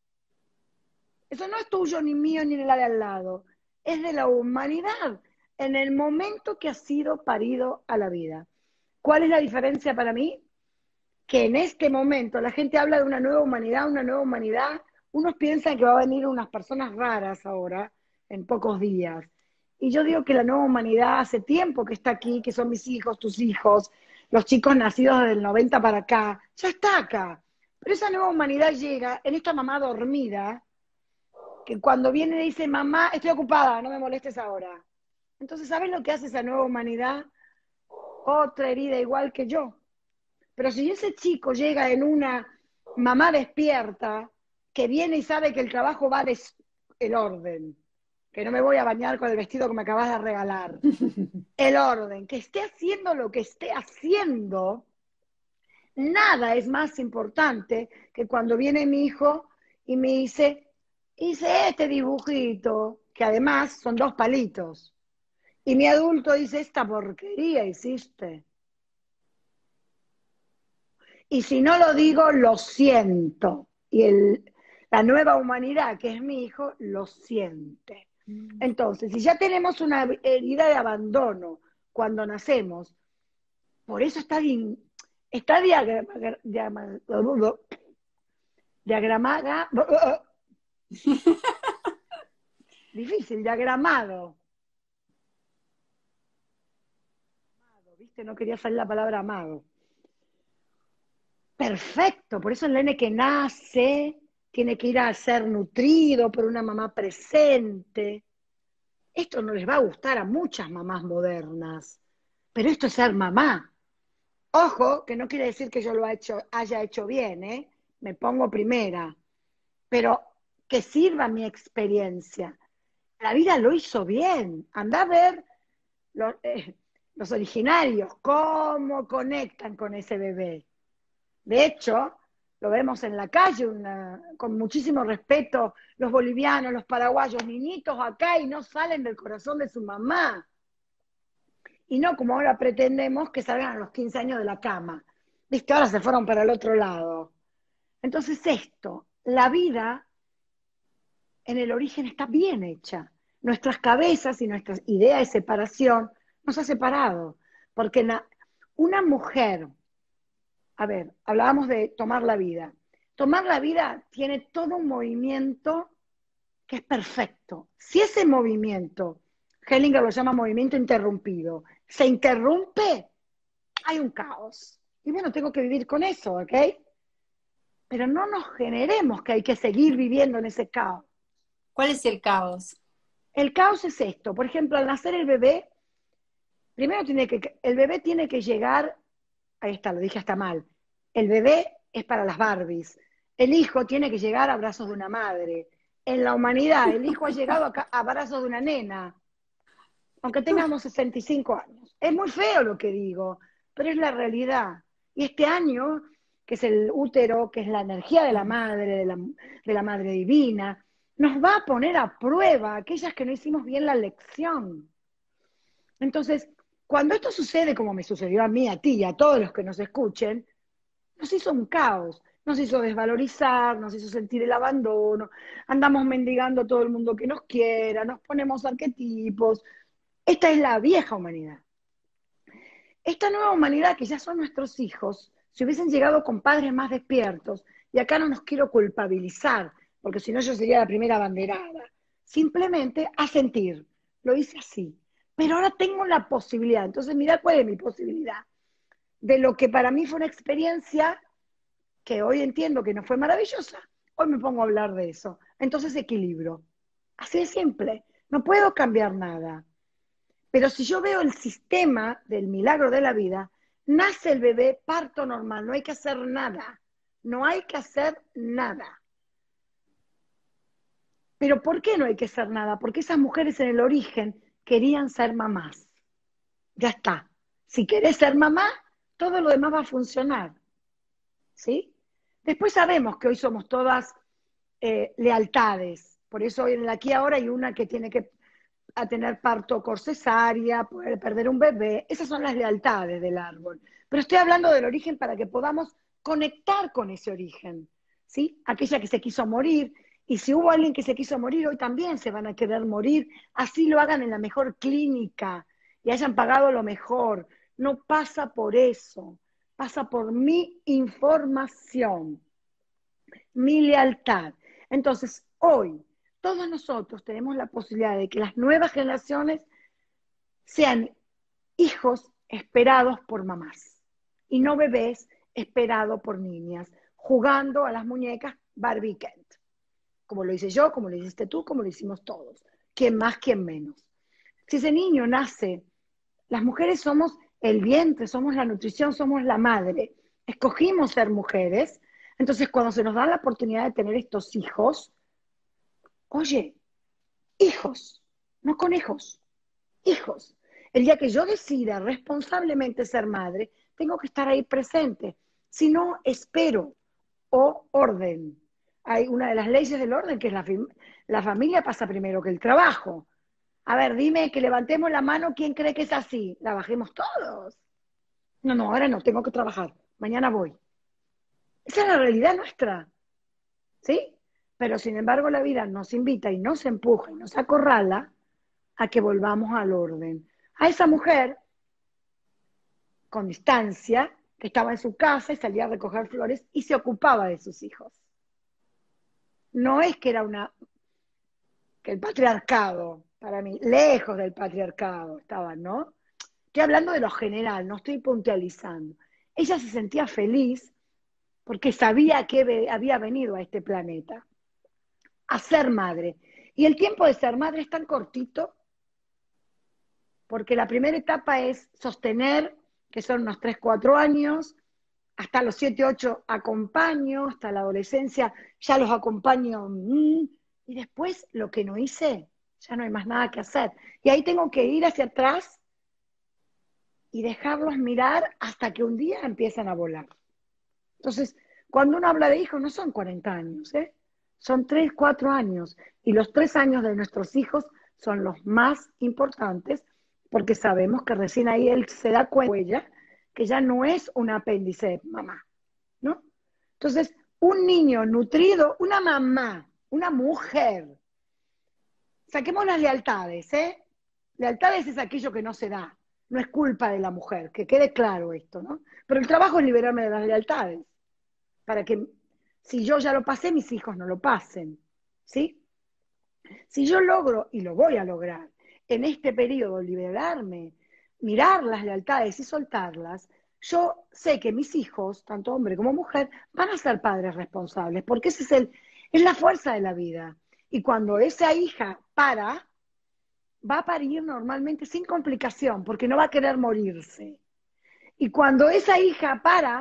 Eso no es tuyo, ni mío, ni de la de al lado. Es de la humanidad, en el momento que ha sido parido a la vida. ¿Cuál es la diferencia para mí? Que en este momento la gente habla de una nueva humanidad. Unos piensan que va a venir unas personas raras ahora, en pocos días. Y yo digo que la nueva humanidad hace tiempo que está aquí, que son mis hijos, tus hijos, los chicos nacidos desde el 90 para acá, ya está acá. Pero esa nueva humanidad llega en esta mamá dormida, que cuando viene dice, mamá, estoy ocupada, no me molestes ahora. Entonces, ¿sabes lo que hace esa nueva humanidad? Otra herida igual que yo. Pero si ese chico llega en una mamá despierta, que viene y sabe que el trabajo va de el orden, que no me voy a bañar con el vestido que me acabas de regalar, el orden, que esté haciendo lo que esté haciendo, nada es más importante que cuando viene mi hijo y me dice, hice este dibujito, que además son dos palitos, y mi adulto dice, esta porquería hiciste. Y si no lo digo, lo siento. Y la nueva humanidad, que es mi hijo, lo siente. Entonces, si ya tenemos una herida de abandono cuando nacemos, por eso está diagramada, difícil, diagramado. ¿Viste? No quería salir la palabra amado. Perfecto, por eso el nene que nace tiene que ir a ser nutrido por una mamá presente. Esto no les va a gustar a muchas mamás modernas, pero esto es ser mamá. Ojo, que no quiere decir que yo haya hecho bien, ¿eh? Me pongo primera, pero que sirva mi experiencia. La vida lo hizo bien. Anda a ver los, los originarios, cómo conectan con ese bebé. De hecho, lo vemos en la calle con muchísimo respeto, los bolivianos, los paraguayos, niñitos acá y no salen del corazón de su mamá. y no como ahora pretendemos que salgan a los 15 años de la cama. ¿Viste? Ahora se fueron para el otro lado. Entonces esto, la vida en el origen está bien hecha. Nuestras cabezas y nuestra idea de separación nos ha separado. Porque una mujer, a ver, hablábamos de tomar la vida. Tomar la vida tiene todo un movimiento que es perfecto. Si ese movimiento, Hellinger lo llama movimiento interrumpido, se interrumpe, hay un caos. Y bueno, tengo que vivir con eso, ¿ok? Pero no nos generemos que hay que seguir viviendo en ese caos. ¿Cuál es el caos? El caos es esto. Por ejemplo, al nacer el bebé, primero el bebé tiene que llegar, ahí está, lo dije hasta mal. El bebé es para las Barbies. El hijo tiene que llegar a brazos de una madre. En la humanidad, el hijo ha llegado a brazos de una nena, aunque tengamos 65 años. Es muy feo lo que digo, pero es la realidad. Y este año, que es el útero, que es la energía de la madre, de la madre divina, nos va a poner a prueba aquellas que no hicimos bien la lección. Entonces, cuando esto sucede, como me sucedió a mí, a ti y a todos los que nos escuchen, nos hizo un caos, nos hizo desvalorizar, nos hizo sentir el abandono, andamos mendigando a todo el mundo que nos quiera, nos ponemos arquetipos. Esta es la vieja humanidad. Esta nueva humanidad, que ya son nuestros hijos, si hubiesen llegado con padres más despiertos, y acá no nos quiero culpabilizar, porque si no yo sería la primera abanderada, simplemente a sentir, lo hice así. Pero ahora tengo la posibilidad, entonces mira cuál es mi posibilidad. De lo que para mí fue una experiencia que hoy entiendo que no fue maravillosa, hoy me pongo a hablar de eso. Entonces equilibro. Así de simple. No puedo cambiar nada. Pero si yo veo el sistema del milagro de la vida, nace el bebé, parto normal, no hay que hacer nada. No hay que hacer nada. Pero ¿por qué no hay que hacer nada? Porque esas mujeres en el origen querían ser mamás. Ya está. Si querés ser mamá, todo lo demás va a funcionar. ¿Sí? Después sabemos que hoy somos todas lealtades. Por eso hoy en el aquí y ahora hay una que tiene que a tener parto por cesárea, poder perder un bebé. Esas son las lealtades del árbol. Pero estoy hablando del origen para que podamos conectar con ese origen. ¿Sí? Aquella que se quiso morir. Y si hubo alguien que se quiso morir, hoy también se van a querer morir. Así lo hagan en la mejor clínica y hayan pagado lo mejor. No pasa por eso. Pasa por mi información, mi lealtad. Entonces, hoy, todos nosotros tenemos la posibilidad de que las nuevas generaciones sean hijos esperados por mamás y no bebés esperados por niñas, jugando a las muñecas Barbie Kent. Como lo hice yo, como lo hiciste tú, como lo hicimos todos. ¿Quién más, quién menos? Si ese niño nace, las mujeres somos el vientre, somos la nutrición, somos la madre. Escogimos ser mujeres. Entonces, cuando se nos da la oportunidad de tener estos hijos, oye, hijos, no conejos, hijos. El día que yo decida responsablemente ser madre, tengo que estar ahí presente. Si no, espero o orden. Hay una de las leyes del orden que es la familia pasa primero que el trabajo. A ver, dime que levantemos la mano, ¿quién cree que es así? La bajemos todos. No, no, ahora no, tengo que trabajar. Mañana voy. Esa es la realidad nuestra, ¿sí? Pero sin embargo la vida nos invita y nos empuja y nos acorrala a que volvamos al orden. A esa mujer, con distancia, que estaba en su casa y salía a recoger flores y se ocupaba de sus hijos. No es que era que el patriarcado, para mí, lejos del patriarcado estaban, ¿no? Estoy hablando de lo general, no estoy puntualizando. Ella se sentía feliz porque sabía que había venido a este planeta a ser madre. Y el tiempo de ser madre es tan cortito porque la primera etapa es sostener, que son unos 3 4 años, hasta los 7 8 acompaño, hasta la adolescencia ya los acompaño, y después lo que no hice, ya no hay más nada que hacer. Y ahí tengo que ir hacia atrás y dejarlos mirar hasta que un día empiezan a volar. Entonces, cuando uno habla de hijos, no son 40 años, ¿eh? Son 3 4 años. Y los 3 años de nuestros hijos son los más importantes porque sabemos que recién ahí él se da cuenta que ya no es un apéndice de mamá, ¿no? Entonces, un niño nutrido, una mamá, una mujer, saquemos las lealtades, ¿eh? Lealtades es aquello que no se da, no es culpa de la mujer, que quede claro esto, ¿no? Pero el trabajo es liberarme de las lealtades, para que si yo ya lo pasé, mis hijos no lo pasen, ¿sí? Si yo logro, y lo voy a lograr, en este periodo liberarme, mirar las lealtades y soltarlas, yo sé que mis hijos, tanto hombre como mujer, van a ser padres responsables, porque es la fuerza de la vida. Y cuando esa hija va a parir normalmente sin complicación, porque no va a querer morirse. Y cuando esa hija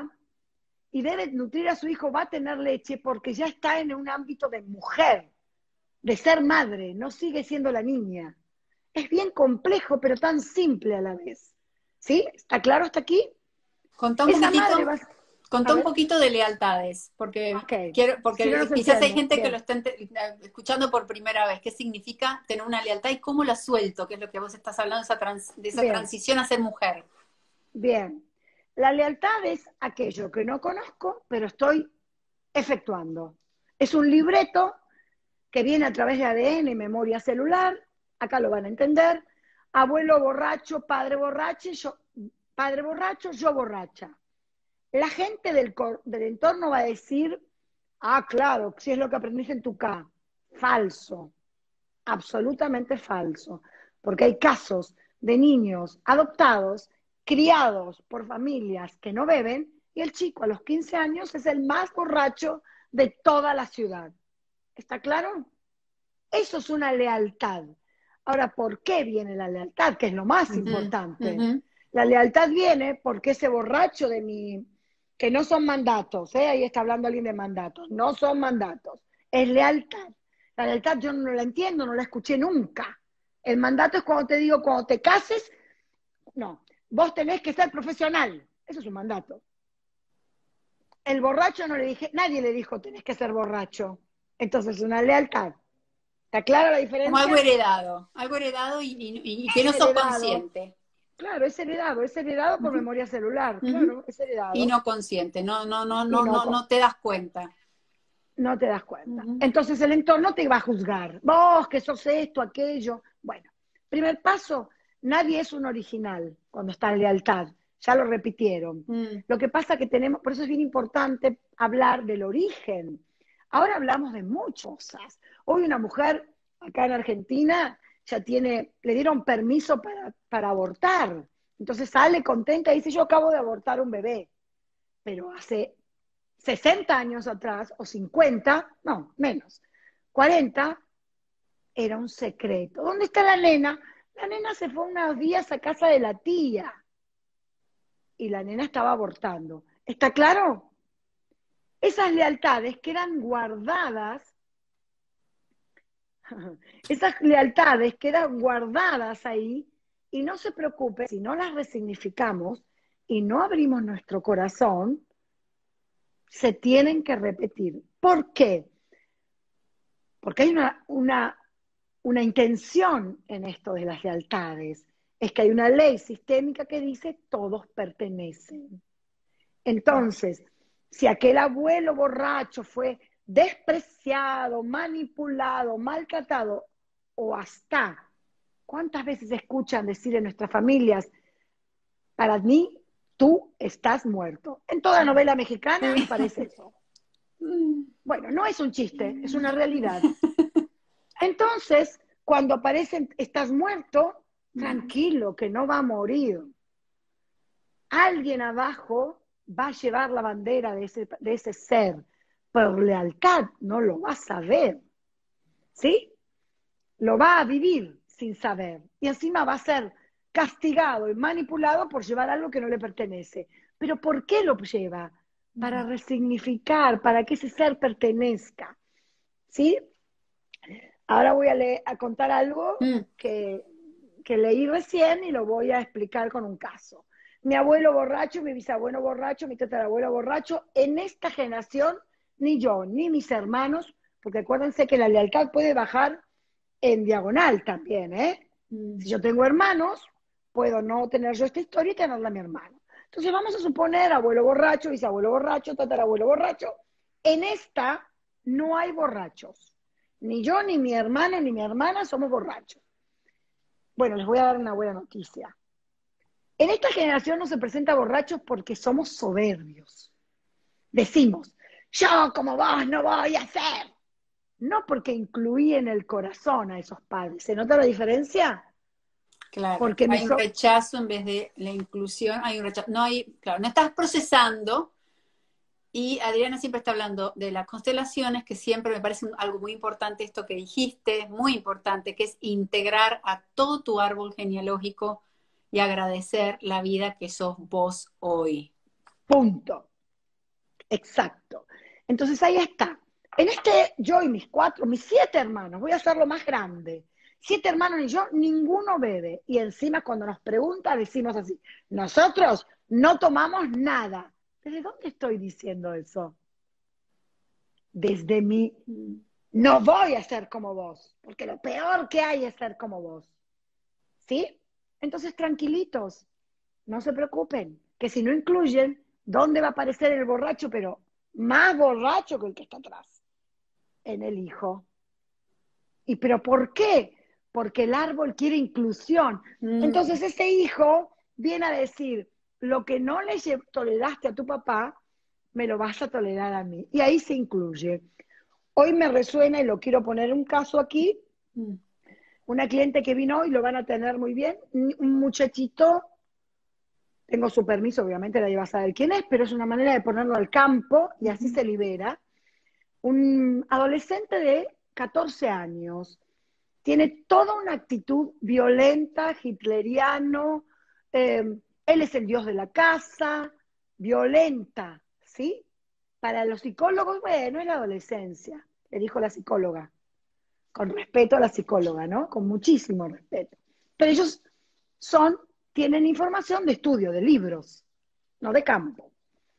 y debe nutrir a su hijo, va a tener leche porque ya está en un ámbito de mujer, de ser madre, no sigue siendo la niña. Es bien complejo, pero tan simple a la vez. ¿Sí? ¿Está claro hasta aquí? Contá un Esa madre poquitito, va contá a un ver, poquito de lealtades, porque ok, si no, no porque se quizás hay entiende. gente que lo Bien, está escuchando por primera vez. ¿Qué significa tener una lealtad y cómo la suelto? Que es lo que vos estás hablando, de esa bien, transición a ser mujer. bien. La lealtad es aquello que no conozco, pero estoy efectuando. Es un libreto que viene a través de ADN y memoria celular, acá lo van a entender, abuelo borracho, padre borracho, yo borracha. La gente del entorno va a decir, ah, claro, si es lo que aprendiste en tu casa. Falso, absolutamente falso, porque hay casos de niños adoptados, criados por familias que no beben, y el chico a los 15 años es el más borracho de toda la ciudad. ¿Está claro? Eso es una lealtad. Ahora, ¿por qué viene la lealtad? Que es lo más Ujú, importante. ujú. La lealtad viene porque ese borracho que no son mandatos, ¿eh? Ahí está hablando alguien de mandatos, no son mandatos, es lealtad. La lealtad yo no la entiendo, no la escuché nunca. El mandato es cuando te digo, cuando te cases, no, vos tenés que ser profesional. Eso es un mandato. El borracho no le dije, nadie le dijo tenés que ser borracho. Entonces, una lealtad. ¿Está clara la Como diferencia? algo heredado y que no Es sos heredado. consciente. Claro, es heredado por Ujú, memoria celular, ujú. claro, es Y heredado. no consciente, Y no te das cuenta. no te das cuenta. Ujú. Entonces el entorno te va a juzgar. Vos que sos esto, aquello. Bueno, primer paso, nadie es un original cuando está en lealtad. Ya lo repitieron. Mm. Lo que pasa que tenemos, por eso es bien importante hablar del origen. Ahora hablamos de muchas cosas. Hoy una mujer acá en Argentina le dieron permiso para abortar. Entonces sale contenta y dice, yo acabo de abortar un bebé. Pero hace 60 años atrás, o 50, no, menos, 40, era un secreto. ¿Dónde está la nena? La nena se fue unos días a casa de la tía y la nena estaba abortando. ¿Está claro? Esas lealtades que eran guardadas, esas lealtades quedan guardadas ahí y no se preocupe, si no las resignificamos y no abrimos nuestro corazón, se tienen que repetir. ¿Por qué? Porque hay una intención en esto de las lealtades. Es que hay una ley sistémica que dice todos pertenecen. Entonces, si aquel abuelo borracho fue despreciado, manipulado, maltratado, o hasta, ¿cuántas veces escuchan decir en nuestras familias, para mí, tú estás muerto? En toda novela mexicana Sí. aparece eso. Bueno, no es un chiste, es una realidad. Entonces, cuando aparecen, estás muerto, tranquilo, que no va a morir. Alguien abajo va a llevar la bandera de ese ser. Por lealtad no lo va a saber, ¿sí? Lo va a vivir sin saber. Y encima va a ser castigado y manipulado por llevar algo que no le pertenece. ¿Pero por qué lo lleva? Para resignificar, para que ese ser pertenezca, ¿sí? Ahora voy a contar algo Mm. que leí recién y lo voy a explicar con un caso. Mi abuelo borracho, mi bisabuelo borracho, mi tatarabuelo borracho. En esta generación, ni yo, ni mis hermanos, porque acuérdense que la lealtad puede bajar en diagonal también, ¿eh? Mm. Si yo tengo hermanos, puedo no tener yo esta historia y tenerla a mi hermano. Entonces vamos a suponer abuelo borracho, bisabuelo borracho, tatarabuelo borracho. En esta no hay borrachos. Ni yo, ni mi hermano, ni mi hermana somos borrachos. Bueno, les voy a dar una buena noticia. En esta generación no se presenta borrachos porque somos soberbios. Decimos, yo como vos no voy a ser. No porque incluí en el corazón a esos padres. ¿Se nota la diferencia? Claro, Porque hay un rechazo en vez de la inclusión, hay un rechazo, no hay, claro, no estás procesando, y Adriana siempre está hablando de las constelaciones, que siempre me parece algo muy importante esto que dijiste, muy importante, que es integrar a todo tu árbol genealógico y agradecer la vida que sos vos hoy. punto. Exacto. Entonces ahí está. En este, yo y mis 7 hermanos, voy a hacerlo más grande. 7 hermanos y yo, ninguno bebe. Y encima cuando nos pregunta decimos así, nosotros no tomamos nada. ¿Desde dónde estoy diciendo eso? Desde mi, no voy a ser como vos, porque lo peor que hay es ser como vos. ¿Sí? Entonces tranquilitos, no se preocupen, que si no incluyen, ¿dónde va a aparecer el borracho? Pero más borracho que el que está atrás, en el hijo. ¿Y pero por qué? Porque el árbol quiere inclusión. Entonces ese hijo viene a decir, lo que no le toleraste a tu papá, me lo vas a tolerar a mí. Y ahí se incluye. Hoy me resuena, y lo quiero poner un caso aquí, una cliente que vino hoy, lo van a tener muy bien, un muchachito, tengo su permiso, obviamente nadie va a saber quién es, pero es una manera de ponerlo al campo y así se libera. Un adolescente de 14 años, tiene toda una actitud violenta, hitleriano, él es el dios de la casa, violenta, ¿sí? Para los psicólogos, bueno, es la adolescencia, le dijo la psicóloga, con respeto a la psicóloga, ¿no? Con muchísimo respeto. Pero ellos tienen información de estudio, de libros, no de campo.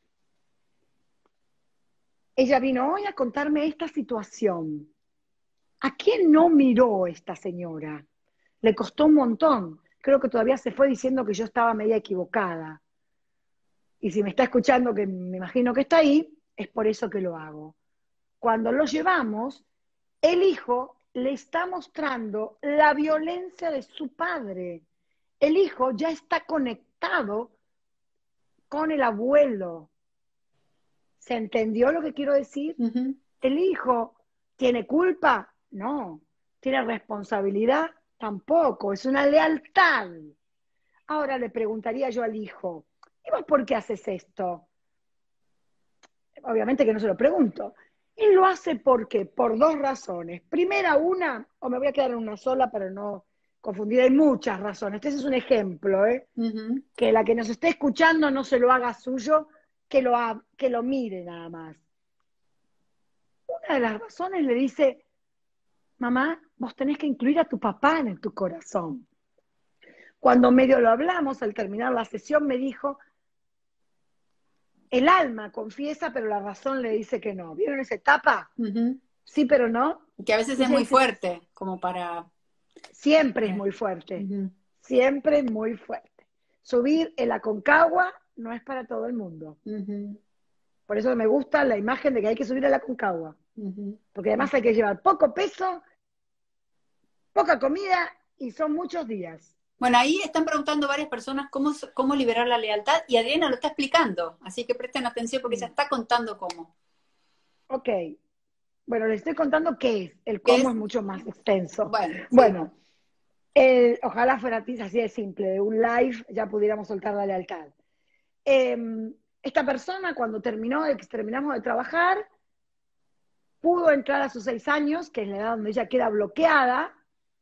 Ella vino hoy a contarme esta situación. ¿A quién no miró esta señora? Le costó un montón. Creo que todavía se fue diciendo que yo estaba media equivocada. Y si me está escuchando, que me imagino que está ahí, es por eso que lo hago. Cuando lo llevamos, el hijo le está mostrando la violencia de su padre. El hijo ya está conectado con el abuelo. ¿Se entendió lo que quiero decir? ¿El hijo tiene culpa? No. ¿Tiene responsabilidad? Tampoco. Es una lealtad. Ahora le preguntaría yo al hijo, ¿y vos por qué haces esto? Obviamente que no se lo pregunto. Él lo hace porque, por 2 razones. Primera, una, o me voy a quedar en una sola para no confundir, hay muchas razones. Este es un ejemplo, ¿eh? Que la que nos esté escuchando no se lo haga suyo, que lo mire nada más. Una de las razones le dice, mamá, vos tenés que incluir a tu papá en tu corazón. Cuando medio lo hablamos, al terminar la sesión, me dijo, el alma confiesa, pero la razón le dice que no. ¿Vieron esa etapa? Sí, pero no. Que a veces es muy fuerte, como para... Siempre es muy fuerte. Siempre es muy fuerte. Subir el Aconcagua no es para todo el mundo. Por eso me gusta la imagen de que hay que subir el Aconcagua. Porque además hay que llevar poco peso, poca comida y son muchos días. Bueno, ahí están preguntando varias personas cómo liberar la lealtad y Adriana lo está explicando, así que presten atención porque ella está contando cómo. Ok. Bueno, les estoy contando qué es. El cómo es mucho más extenso. Bueno, ojalá fuera así de simple, de un live ya pudiéramos soltar la lealtad. Esta persona cuando terminamos de trabajar, pudo entrar a sus 6 años, que es la edad donde ella queda bloqueada,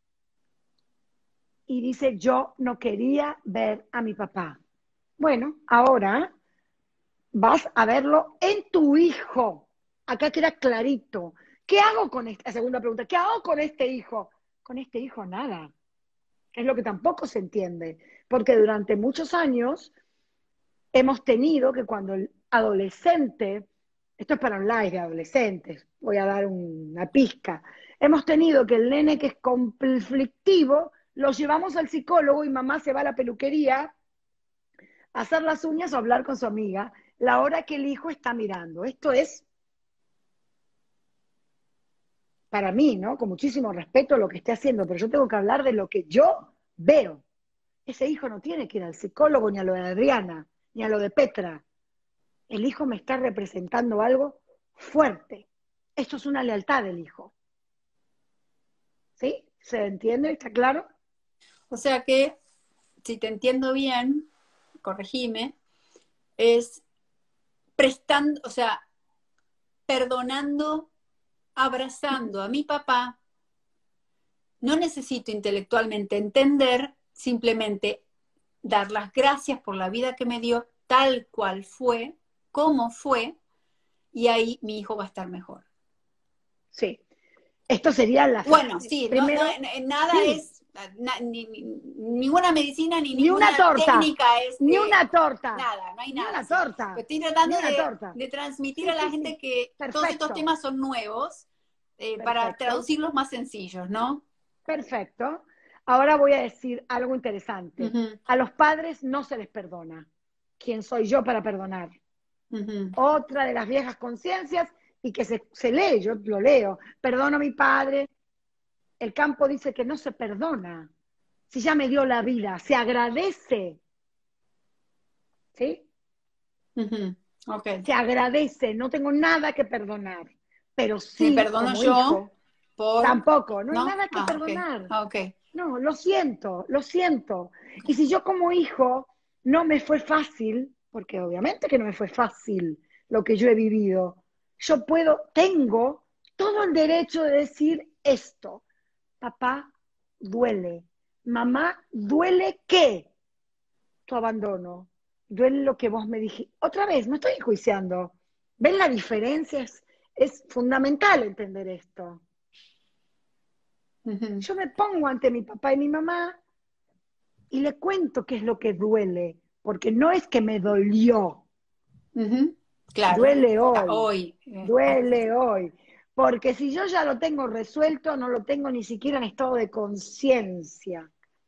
y dice, yo no quería ver a mi papá. Bueno, ahora vas a verlo en tu hijo. Acá queda clarito. ¿Qué hago con esta segunda pregunta? ¿Qué hago con este hijo? Con este hijo nada. Es lo que tampoco se entiende. Porque durante muchos años hemos tenido que cuando el adolescente, esto es para un live de adolescentes, voy a dar una pizca, hemos tenido que el nene que es conflictivo lo llevamos al psicólogo y mamá se va a la peluquería a hacer las uñas o hablar con su amiga, la hora que el hijo está mirando. Esto es, para mí, ¿no? Con muchísimo respeto a lo que esté haciendo, pero yo tengo que hablar de lo que yo veo. Ese hijo no tiene que ir al psicólogo, ni a lo de Adriana, ni a lo de Petra. El hijo me está representando algo fuerte. Esto es una lealtad del hijo. ¿Sí? ¿Se entiende? ¿Está claro? O sea que, si te entiendo bien, corregime, es prestando, o sea, perdonando, abrazando a mi papá, no necesito intelectualmente entender, simplemente dar las gracias por la vida que me dio, tal cual fue, como fue, y ahí mi hijo va a estar mejor. Sí. Esto sería la... Bueno, sí, Primero, nada sí, es, ninguna medicina ni ni ninguna una torta, técnica es, ni una torta, nada, no hay ni nada, una sí. torta, Pero estoy ni tratando una torta. de transmitir Sí, a la sí, gente sí. que todos estos Perfecto, temas son nuevos, para perfecto, traducirlos más sencillos, ¿no? perfecto. Ahora voy a decir algo interesante. Ujú, A los padres no se les perdona. ¿Quién soy yo para perdonar? ujú. Otra de las viejas conciencias y que se lee, yo lo leo. Perdono a mi padre. El campo dice que no se perdona. Si ya me dio la vida, se agradece. ¿Sí? Ujú, ok. Se agradece, no tengo nada que perdonar, pero Me sí, perdono como yo hijo, por... tampoco, no hay ¿No? nada que Ah, ok. perdonar. Ah, ok. No, lo siento, lo siento. Y si yo como hijo no me fue fácil, porque obviamente que no me fue fácil lo que yo he vivido, yo tengo todo el derecho de decir esto. Papá, duele. Mamá, duele qué, tu abandono. Duele lo que vos me dijiste. Otra vez, no estoy enjuiciando. ¿Ven la diferencia? Es fundamental entender esto. Ujú, Yo me pongo ante mi papá y mi mamá y le cuento qué es lo que duele, porque no es que me dolió, ujú. Claro. duele hoy, Hoy. duele hoy. Porque si yo ya lo tengo resuelto, no lo tengo ni siquiera en estado de conciencia,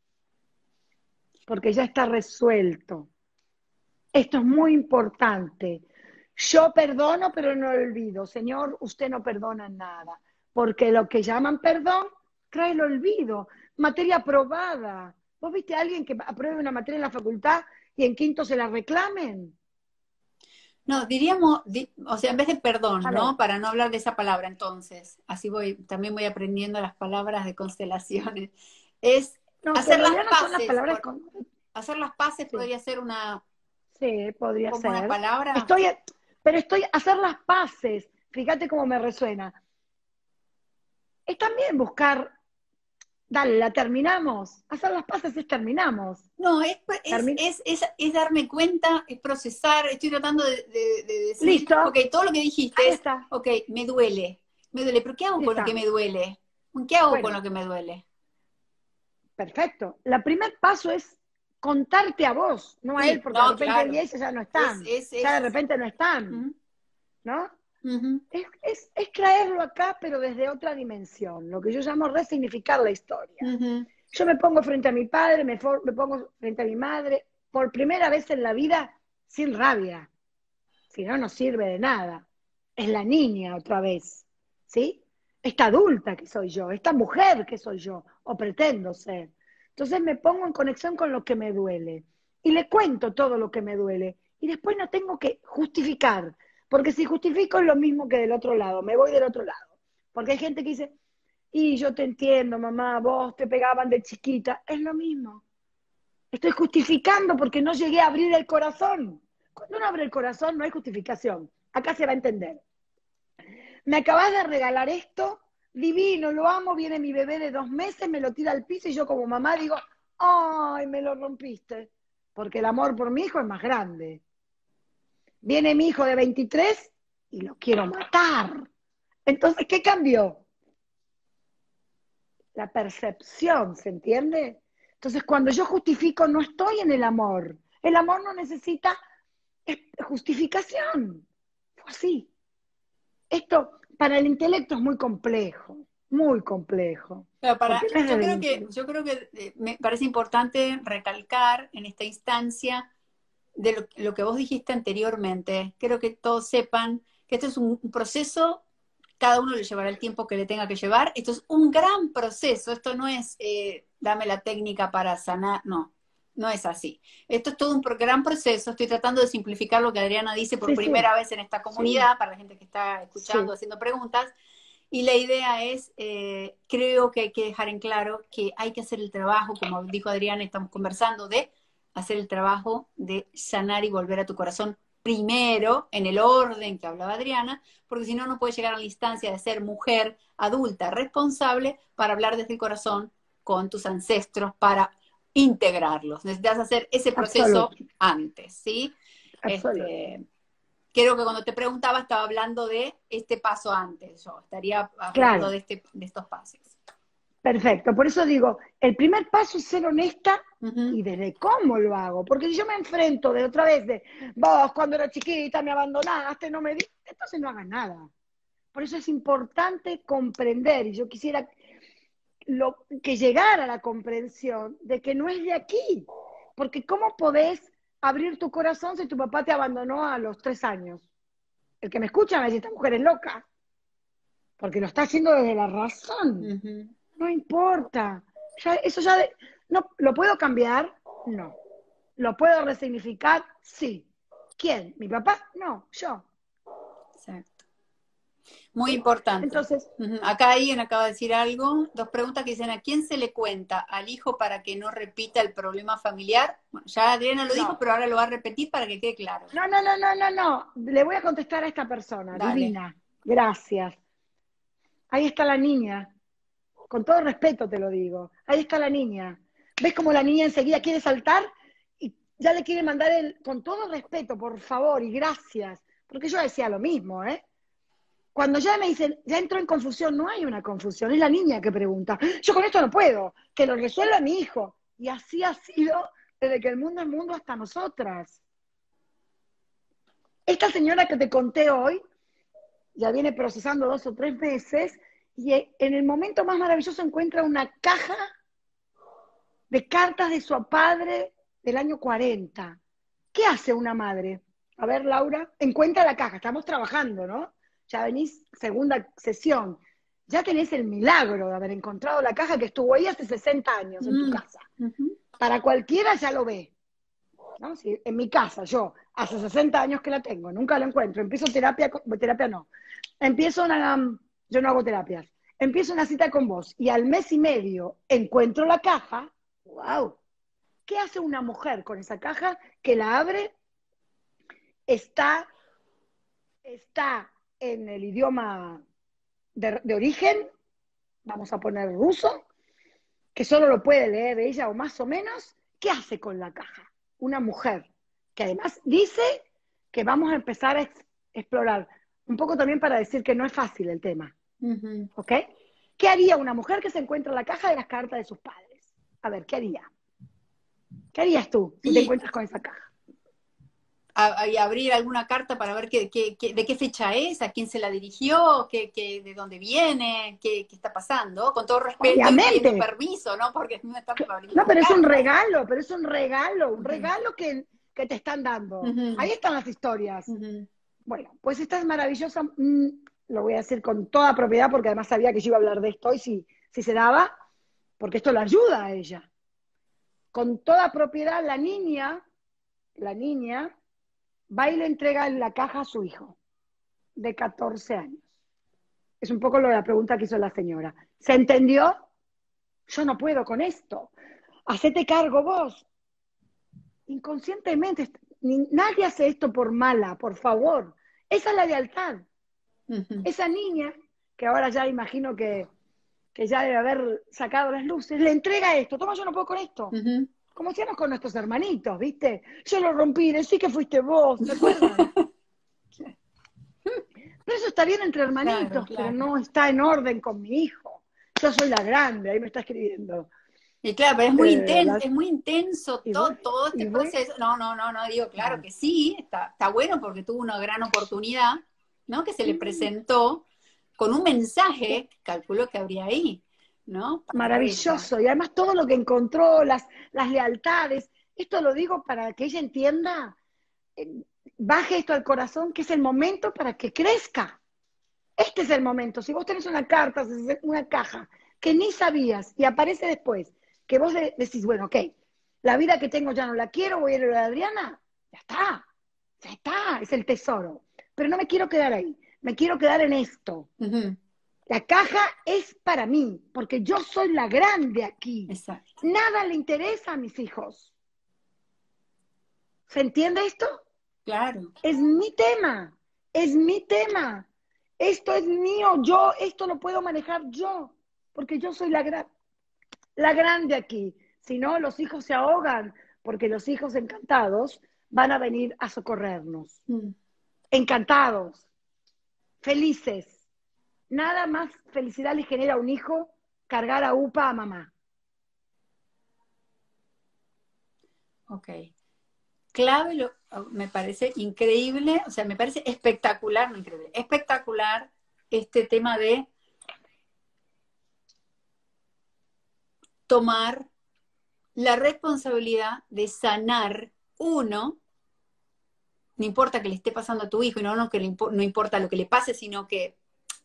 porque ya está resuelto. Esto es muy importante. Yo perdono, pero no olvido. Señor, usted no perdona nada, porque lo que llaman perdón trae el olvido. Materia aprobada. ¿Vos viste a alguien que apruebe una materia en la facultad y en quinto se la reclamen? No, diríamos, o sea, en vez de perdón, A ver, ¿no? Para no hablar de esa palabra, entonces, así voy, también voy aprendiendo las palabras de constelaciones. Es no, que hacer en las realidad no son las paces, palabras hacer las paces sí, podría ser una, sí, podría como una ser. palabra. Estoy, pero estoy hacer las paces. Fíjate cómo me resuena. Es también buscar, dale, la terminamos. Hacer las paces es terminamos. No, Termin es darme cuenta, es procesar, estoy tratando de decir, Listo, ok, todo lo que dijiste ahí es, está, ok, me duele, pero ¿qué hago ahí con lo que está. me duele? ¿Qué hago con Bueno, lo que me duele? perfecto. El primer paso es contarte a vos, no a él, Sí, porque de no, repente él y claro, ella ya no están, ya de es, repente no están, ujú, ¿no? ujú, Es traerlo acá, pero desde otra dimensión, lo que yo llamo resignificar la historia. ujú. Yo me pongo frente a mi padre, me pongo frente a mi madre, por primera vez en la vida, sin rabia, si no, no sirve de nada. Es la niña otra vez, ¿sí? Esta adulta que soy yo, esta mujer que soy yo, o pretendo ser. Entonces me pongo en conexión con lo que me duele y le cuento todo lo que me duele y después no tengo que justificar, porque si justifico es lo mismo que del otro lado, me voy del otro lado. Porque hay gente que dice, y yo te entiendo, mamá, vos te pegaban de chiquita, es lo mismo. Estoy justificando porque no llegué a abrir el corazón. Cuando uno abre el corazón no hay justificación. Acá se va a entender. Me acabas de regalar esto, divino, lo amo, viene mi bebé de 2 meses, me lo tira al piso y yo como mamá digo, ay, me lo rompiste. Porque el amor por mi hijo es más grande. Viene mi hijo de 23 y lo quiero matar. Entonces, ¿qué cambió? La percepción, ¿se entiende? Entonces, cuando yo justifico, no estoy en el amor. El amor no necesita justificación. Fue así. Esto para el intelecto es muy complejo, muy complejo. Pero porque no es desde el yo creo que me parece importante recalcar en esta instancia de lo que vos dijiste anteriormente. Creo que todos sepan que esto es un proceso, cada uno le llevará el tiempo que le tenga que llevar. Esto es un gran proceso, esto no es dame la técnica para sanar, no, no es así. Esto es todo un gran proceso, estoy tratando de simplificar lo que Adriana dice por Sí, sí, primera vez en esta sí, comunidad, para la gente que está escuchando, sí, haciendo preguntas. Y la idea es, creo que hay que dejar en claro que hay que hacer el trabajo, como dijo Adriana, estamos conversando, de hacer el trabajo de sanar y volver a tu corazón primero, en el orden que hablaba Adriana, porque si no, no puedes llegar a la instancia de ser mujer adulta, responsable, para hablar desde el corazón con tus ancestros, para integrarlos. Necesitas hacer ese proceso absoluto, antes, ¿sí? absoluto. Este, creo que cuando te preguntaba estaba hablando de este paso antes, yo estaría hablando Claro, de estos pasos. perfecto. Por eso digo, el primer paso es ser honesta Ujú. y desde cómo lo hago. Porque si yo me enfrento de otra vez de, vos cuando era chiquita me abandonaste, no me diste, entonces no hagas nada. Por eso es importante comprender, y yo quisiera que llegara a la comprensión de que no es de aquí. Porque ¿cómo podés abrir tu corazón si tu papá te abandonó a los 3 años? El que me escucha me dice, esta mujer es loca, porque lo está haciendo desde la razón. Ujú. No importa. Eso ya, no, ¿lo puedo cambiar? No. ¿Lo puedo resignificar? Sí. ¿Quién? ¿Mi papá? No, yo. Exacto. Muy ¿Sí? importante. Entonces, Ujú. Acá alguien acaba de decir algo, dos preguntas que dicen, ¿a quién se le cuenta? ¿Al hijo para que no repita el problema familiar? Bueno, ya Adriana lo dijo, no. pero ahora lo va a repetir para que quede claro. No, no, no, no, no, no. Le voy a contestar a esta persona, Dale. divina. Gracias. Ahí está la niña. Con todo respeto te lo digo. Ahí está la niña. ¿Ves cómo la niña enseguida quiere saltar? Y ya le quiere mandar con todo respeto, por favor, y gracias. Porque yo decía lo mismo, ¿eh? Cuando ya me dicen, ya entró en confusión, no hay una confusión, es la niña que pregunta. Yo con esto no puedo, que lo resuelva mi hijo. Y así ha sido desde que el mundo es mundo hasta nosotras. Esta señora que te conté hoy ya viene procesando 2 o 3 meses y en el momento más maravilloso encuentra una caja de cartas de su padre del año 40. ¿Qué hace una madre? A ver, Laura, encuentra la caja, estamos trabajando, ¿no? Ya venís, segunda sesión. Ya tenés el milagro de haber encontrado la caja que estuvo ahí hace 60 años en tu Mm. casa. Ujú. Para cualquiera ya lo ve, ¿no? Si en mi casa, yo, hace 60 años que la tengo, nunca la encuentro, empiezo terapia no, yo no hago terapias, empiezo una cita con vos y al mes y medio encuentro la caja, wow, ¿qué hace una mujer con esa caja que la abre? Está, está en el idioma de origen, vamos a poner ruso, que solo lo puede leer ella o más o menos. ¿Qué hace con la caja? Una mujer que además dice que vamos a empezar a explorar, un poco también para decir que no es fácil el tema, Ujú. ¿ok? ¿Qué haría una mujer que se encuentra en la caja de las cartas de sus padres? A ver, ¿qué haría? ¿Qué harías tú si te Y encuentras con esa caja? y abrir alguna carta para ver de qué fecha es, a quién se la dirigió, de dónde viene, qué está pasando, con todo respeto y pidiendo Obviamente. permiso, ¿no? Porque no estamos No, abriendo pero es un cartas. regalo, pero es un Ujú. regalo que te están dando. Ujú. Ahí están las historias. Ujú. Bueno, pues esta es maravillosa, lo voy a decir con toda propiedad porque además sabía que yo iba a hablar de esto hoy si se daba, porque esto la ayuda a ella. Con toda propiedad, la niña va y le entrega en la caja a su hijo de 14 años. Es un poco lo de la pregunta que hizo la señora. ¿Se entendió? Yo no puedo con esto. Hacete cargo vos. Inconscientemente, nadie hace esto por mala, por favor. Esa es la lealtad. Ujú. Esa niña, que ahora ya imagino que ya debe haber sacado las luces, le entrega esto. Toma, yo no puedo con esto. Ujú. Como hacíamos con nuestros hermanitos, ¿viste? Yo lo rompí, decí que fuiste vos, ¿se acuerdan? Pero eso está bien entre Claro, hermanitos, pero claro. no está en orden con mi hijo. Yo soy la grande, ahí me está escribiendo. Y claro, pero Eh, las, es muy intenso y, voy, todo este y voy, proceso. No, no, no, no, digo, claro que sí, está bueno porque tuvo una gran oportunidad, ¿no? Que se le presentó con un mensaje, calculo que habría ahí. ¿no? Para ella. Maravilloso. Y además todo lo que encontró, las lealtades, esto lo digo para que ella entienda, eh, baje esto al corazón, que es el momento para que crezca. Este es el momento. Si vos tenés una carta, una caja, que ni sabías y aparece después, que vos decís, bueno, ok, la vida que tengo ya no la quiero, voy a ir a la de Adriana, ya está, es el tesoro. Pero no me quiero quedar ahí, me quiero quedar en esto. Ujú. La caja es para mí, porque yo soy la grande aquí. Exacto. Nada le interesa a mis hijos. ¿Se entiende esto? Claro. Es mi tema, es mi tema. Esto es mío, yo, esto lo puedo manejar yo, porque yo soy la grande aquí. Si no, los hijos se ahogan, porque los hijos encantados van a venir a socorrernos. Mm. Encantados, felices. Nada más felicidad le genera a un hijo cargar a UPA a mamá. Ok. Clave, me parece increíble, o sea, me parece espectacular, no increíble, espectacular este tema de tomar la responsabilidad de sanar uno, no importa que le esté pasando a tu hijo, y no que no importa lo que le pase, sino que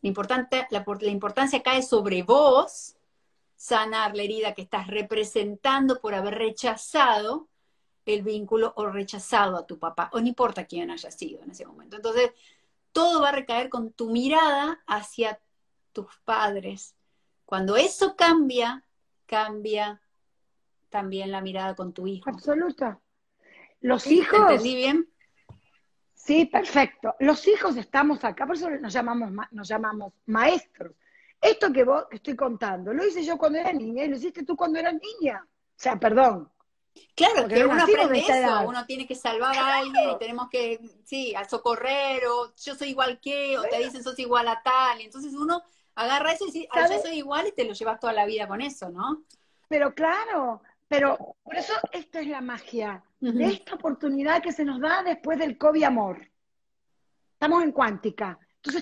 la importancia cae sobre vos, sanar la herida que estás representando por haber rechazado el vínculo o rechazado a tu papá, o no importa quién haya sido en ese momento. Entonces, todo va a recaer con tu mirada hacia tus padres. Cuando eso cambia, cambia también la mirada con tu hijo. Absoluta. Los ¿Sí? ¿Te entendí hijos, bien? sí, perfecto. Los hijos estamos acá, por eso nos llamamos maestros. Esto que estoy contando, lo hice yo cuando era niña y lo hiciste tú cuando eras niña. O sea, perdón, Claro, porque que no uno nacimos de aprende esta eso, edad. uno tiene que salvar a alguien y tenemos que, sí, a socorrer, o yo soy igual que, o te Bueno, dicen sos igual a tal, y entonces uno agarra eso y dice, ah, yo ¿sabes? soy igual y te lo llevas toda la vida con eso, ¿no? Pero claro, pero por eso esto es la magia de Ujú. esta oportunidad que se nos da después del COVID amor. Estamos en cuántica. Entonces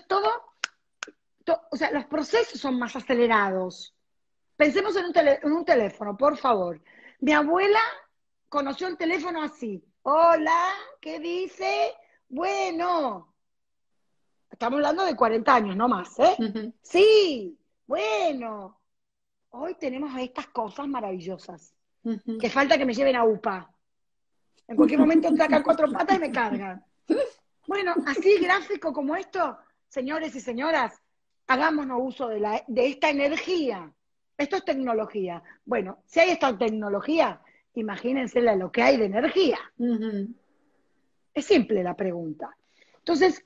o sea, los procesos son más acelerados. Pensemos en un teléfono, por favor. Mi abuela conoció el teléfono así. Hola, ¿qué dice? Bueno, estamos hablando de 40 años, no más, ¿eh? Ujú. Sí, bueno. Hoy tenemos estas cosas maravillosas. Ujú. Que falta que me lleven a UPA. En cualquier momento sacan cuatro patas y me cargan. Bueno, así gráfico como esto, señores y señoras, hagámonos uso de esta energía. Esto es tecnología. Bueno, si hay esta tecnología, imagínense lo que hay de energía. Ujú. Es simple la pregunta. Entonces,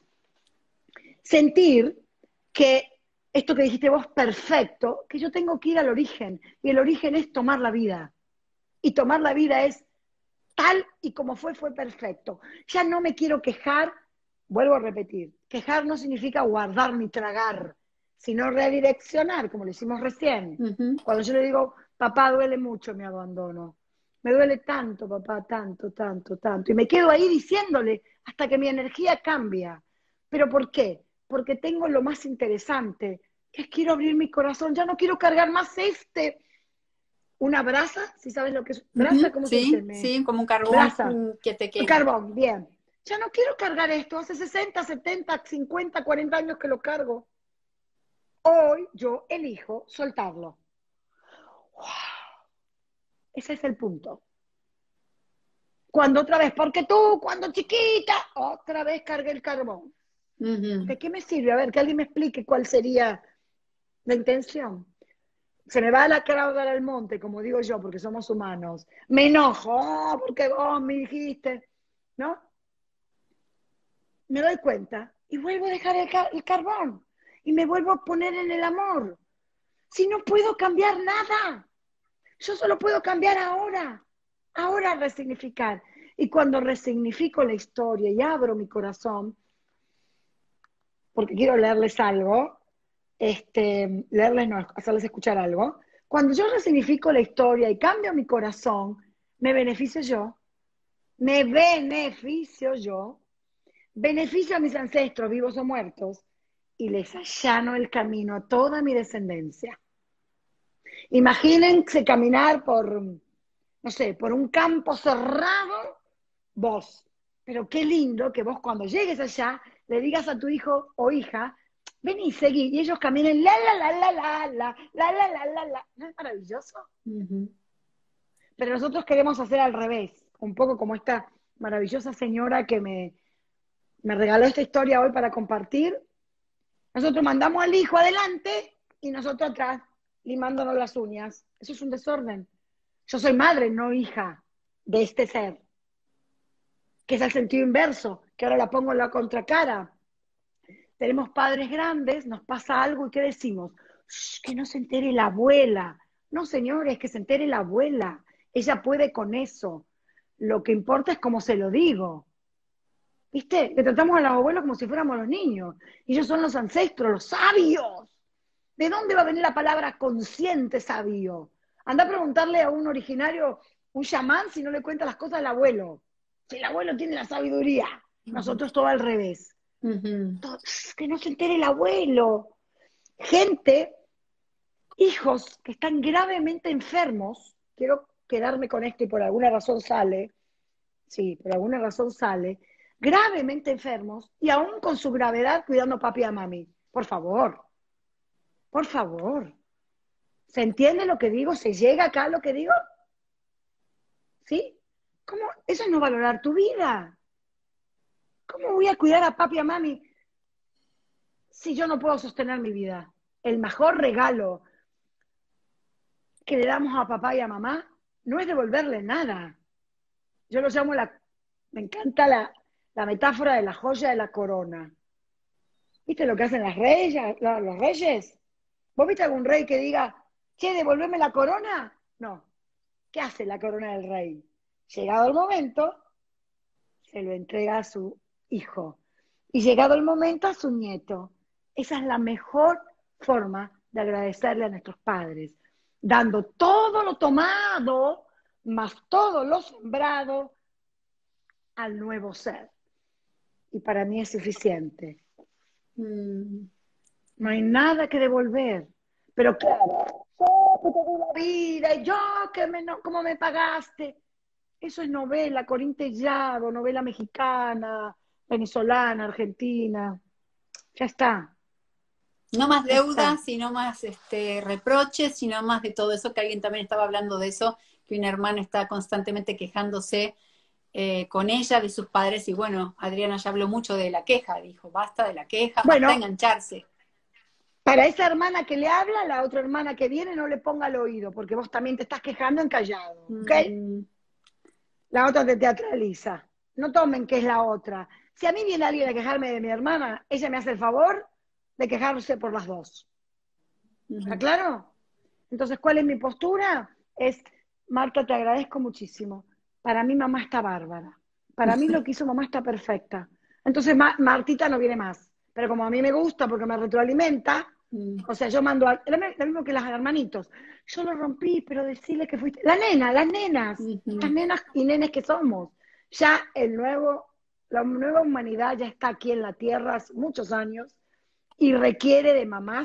sentir que esto que dijiste vos, perfecto, que yo tengo que ir al origen. Y el origen es tomar la vida. Y tomar la vida es tal y como fue perfecto. Ya no me quiero quejar, vuelvo a repetir, quejar no significa guardar ni tragar, sino redireccionar, como lo hicimos recién. Ujú. Cuando yo le digo, papá, duele mucho mi abandono, me duele tanto, papá, tanto, tanto, tanto, y me quedo ahí diciéndole hasta que mi energía cambia. ¿Pero por qué? Porque tengo lo más interesante, que es quiero abrir mi corazón, ya no quiero cargar más una brasa, si sabes lo que es brasa, Ujú. ¿cómo se dice? Sí, sí, como un carbón Brasa, que te quema. carbón, bien. Ya no quiero cargar esto, hace 60, 70, 50, 40 años que lo cargo. Hoy yo elijo soltarlo. Ese es el punto. Cuando otra vez, porque tú, cuando chiquita, otra vez cargué el carbón. Ujú. ¿De qué me sirve? A ver, que alguien me explique cuál sería la intención. Se me va la cabra al monte, como digo yo, porque somos humanos. Me enojo, porque vos me dijiste, ¿no? Me doy cuenta y vuelvo a dejar el carbón y me vuelvo a poner en el amor. Si no puedo cambiar nada, yo solo puedo cambiar ahora resignificar. Y cuando resignifico la historia y abro mi corazón, porque quiero leerles algo, leerles no, hacerles escuchar algo, cuando yo resignifico la historia y cambio mi corazón, me beneficio yo, beneficio a mis ancestros vivos o muertos y les allano el camino a toda mi descendencia. Imagínense caminar por, no sé, por un campo cerrado, vos. Pero qué lindo que vos cuando llegues allá le digas a tu hijo o hija, vení, seguí, y ellos caminen la la la la la la la la la la la. ¿No es maravilloso? Ujú. Pero nosotros queremos hacer al revés, un poco como esta maravillosa señora que me regaló esta historia hoy para compartir. Nosotros mandamos al hijo adelante y nosotros atrás, limándonos las uñas. Eso es un desorden. Yo soy madre, no hija de este ser, que es el sentido inverso, que ahora la pongo en la contracara. Tenemos padres grandes, nos pasa algo y ¿qué decimos? "Shh, que no se entere la abuela". No, señores, que se entere la abuela. Ella puede con eso. Lo que importa es cómo se lo digo. ¿Viste? Le tratamos a los abuelos como si fuéramos los niños. Y ellos son los ancestros, los sabios. ¿De dónde va a venir la palabra consciente sabio? Anda a preguntarle a un originario, un chamán, si no le cuenta las cosas al abuelo. Si el abuelo tiene la sabiduría, nosotros todo al revés. Ujú. Que no se entere el abuelo. Gente, hijos que están gravemente enfermos, quiero quedarme con esto y por alguna razón sale, sí, por alguna razón sale, gravemente enfermos y aún con su gravedad cuidando a papi y a mami. Por favor, por favor. ¿Se entiende lo que digo? ¿Se llega acá a lo que digo? ¿Sí? ¿Cómo? Eso es no valorar tu vida. ¿Cómo voy a cuidar a papi y a mami si yo no puedo sostener mi vida? El mejor regalo que le damos a papá y a mamá no es devolverle nada. Yo lo llamo me encanta la metáfora de la joya de la corona. ¿Viste lo que hacen las reyes, los reyes? ¿Vos viste algún rey que diga, che, devolveme la corona? No. ¿Qué hace la corona del rey? Llegado el momento, se lo entrega a su hijo. Y llegado el momento, a su nieto. Esa es la mejor forma de agradecerle a nuestros padres, dando todo lo tomado, más todo lo sembrado al nuevo ser. Y para mí es suficiente. Mm. No hay nada que devolver. Pero claro, yo que te di la vida y yo que ¿cómo me pagaste? Eso es novela, Corín Tellado, novela mexicana, venezolana, argentina. Ya está, No más ya está. deudas, sino más reproches, sino más de todo eso, que alguien también estaba hablando de eso, que una hermana está constantemente quejándose con ella de sus padres, y bueno, Adriana ya habló mucho de la queja, dijo, basta de la queja, basta de Bueno, engancharse. para esa hermana que le habla, la otra hermana que viene no le ponga al oído, porque vos también te estás quejando en callado, ¿ok? Mm, La otra te teatraliza. No tomen que es la otra. Si a mí viene alguien a quejarme de mi hermana, ella me hace el favor de quejarse por las dos. ¿Está ujú. claro? Entonces, ¿cuál es mi postura? Es, Marta, te agradezco muchísimo. Para mí mamá está bárbara. Para mí lo que hizo mamá está perfecta. Entonces, Martita no viene más. Pero como a mí me gusta porque me retroalimenta, Mm, o sea, yo mando, lo mismo que las hermanitos. Yo lo rompí, pero decirle que fuiste. La nena, las ujú. nenas y nenes que somos. Ya la nueva humanidad ya está aquí en la Tierra hace muchos años y requiere de mamás,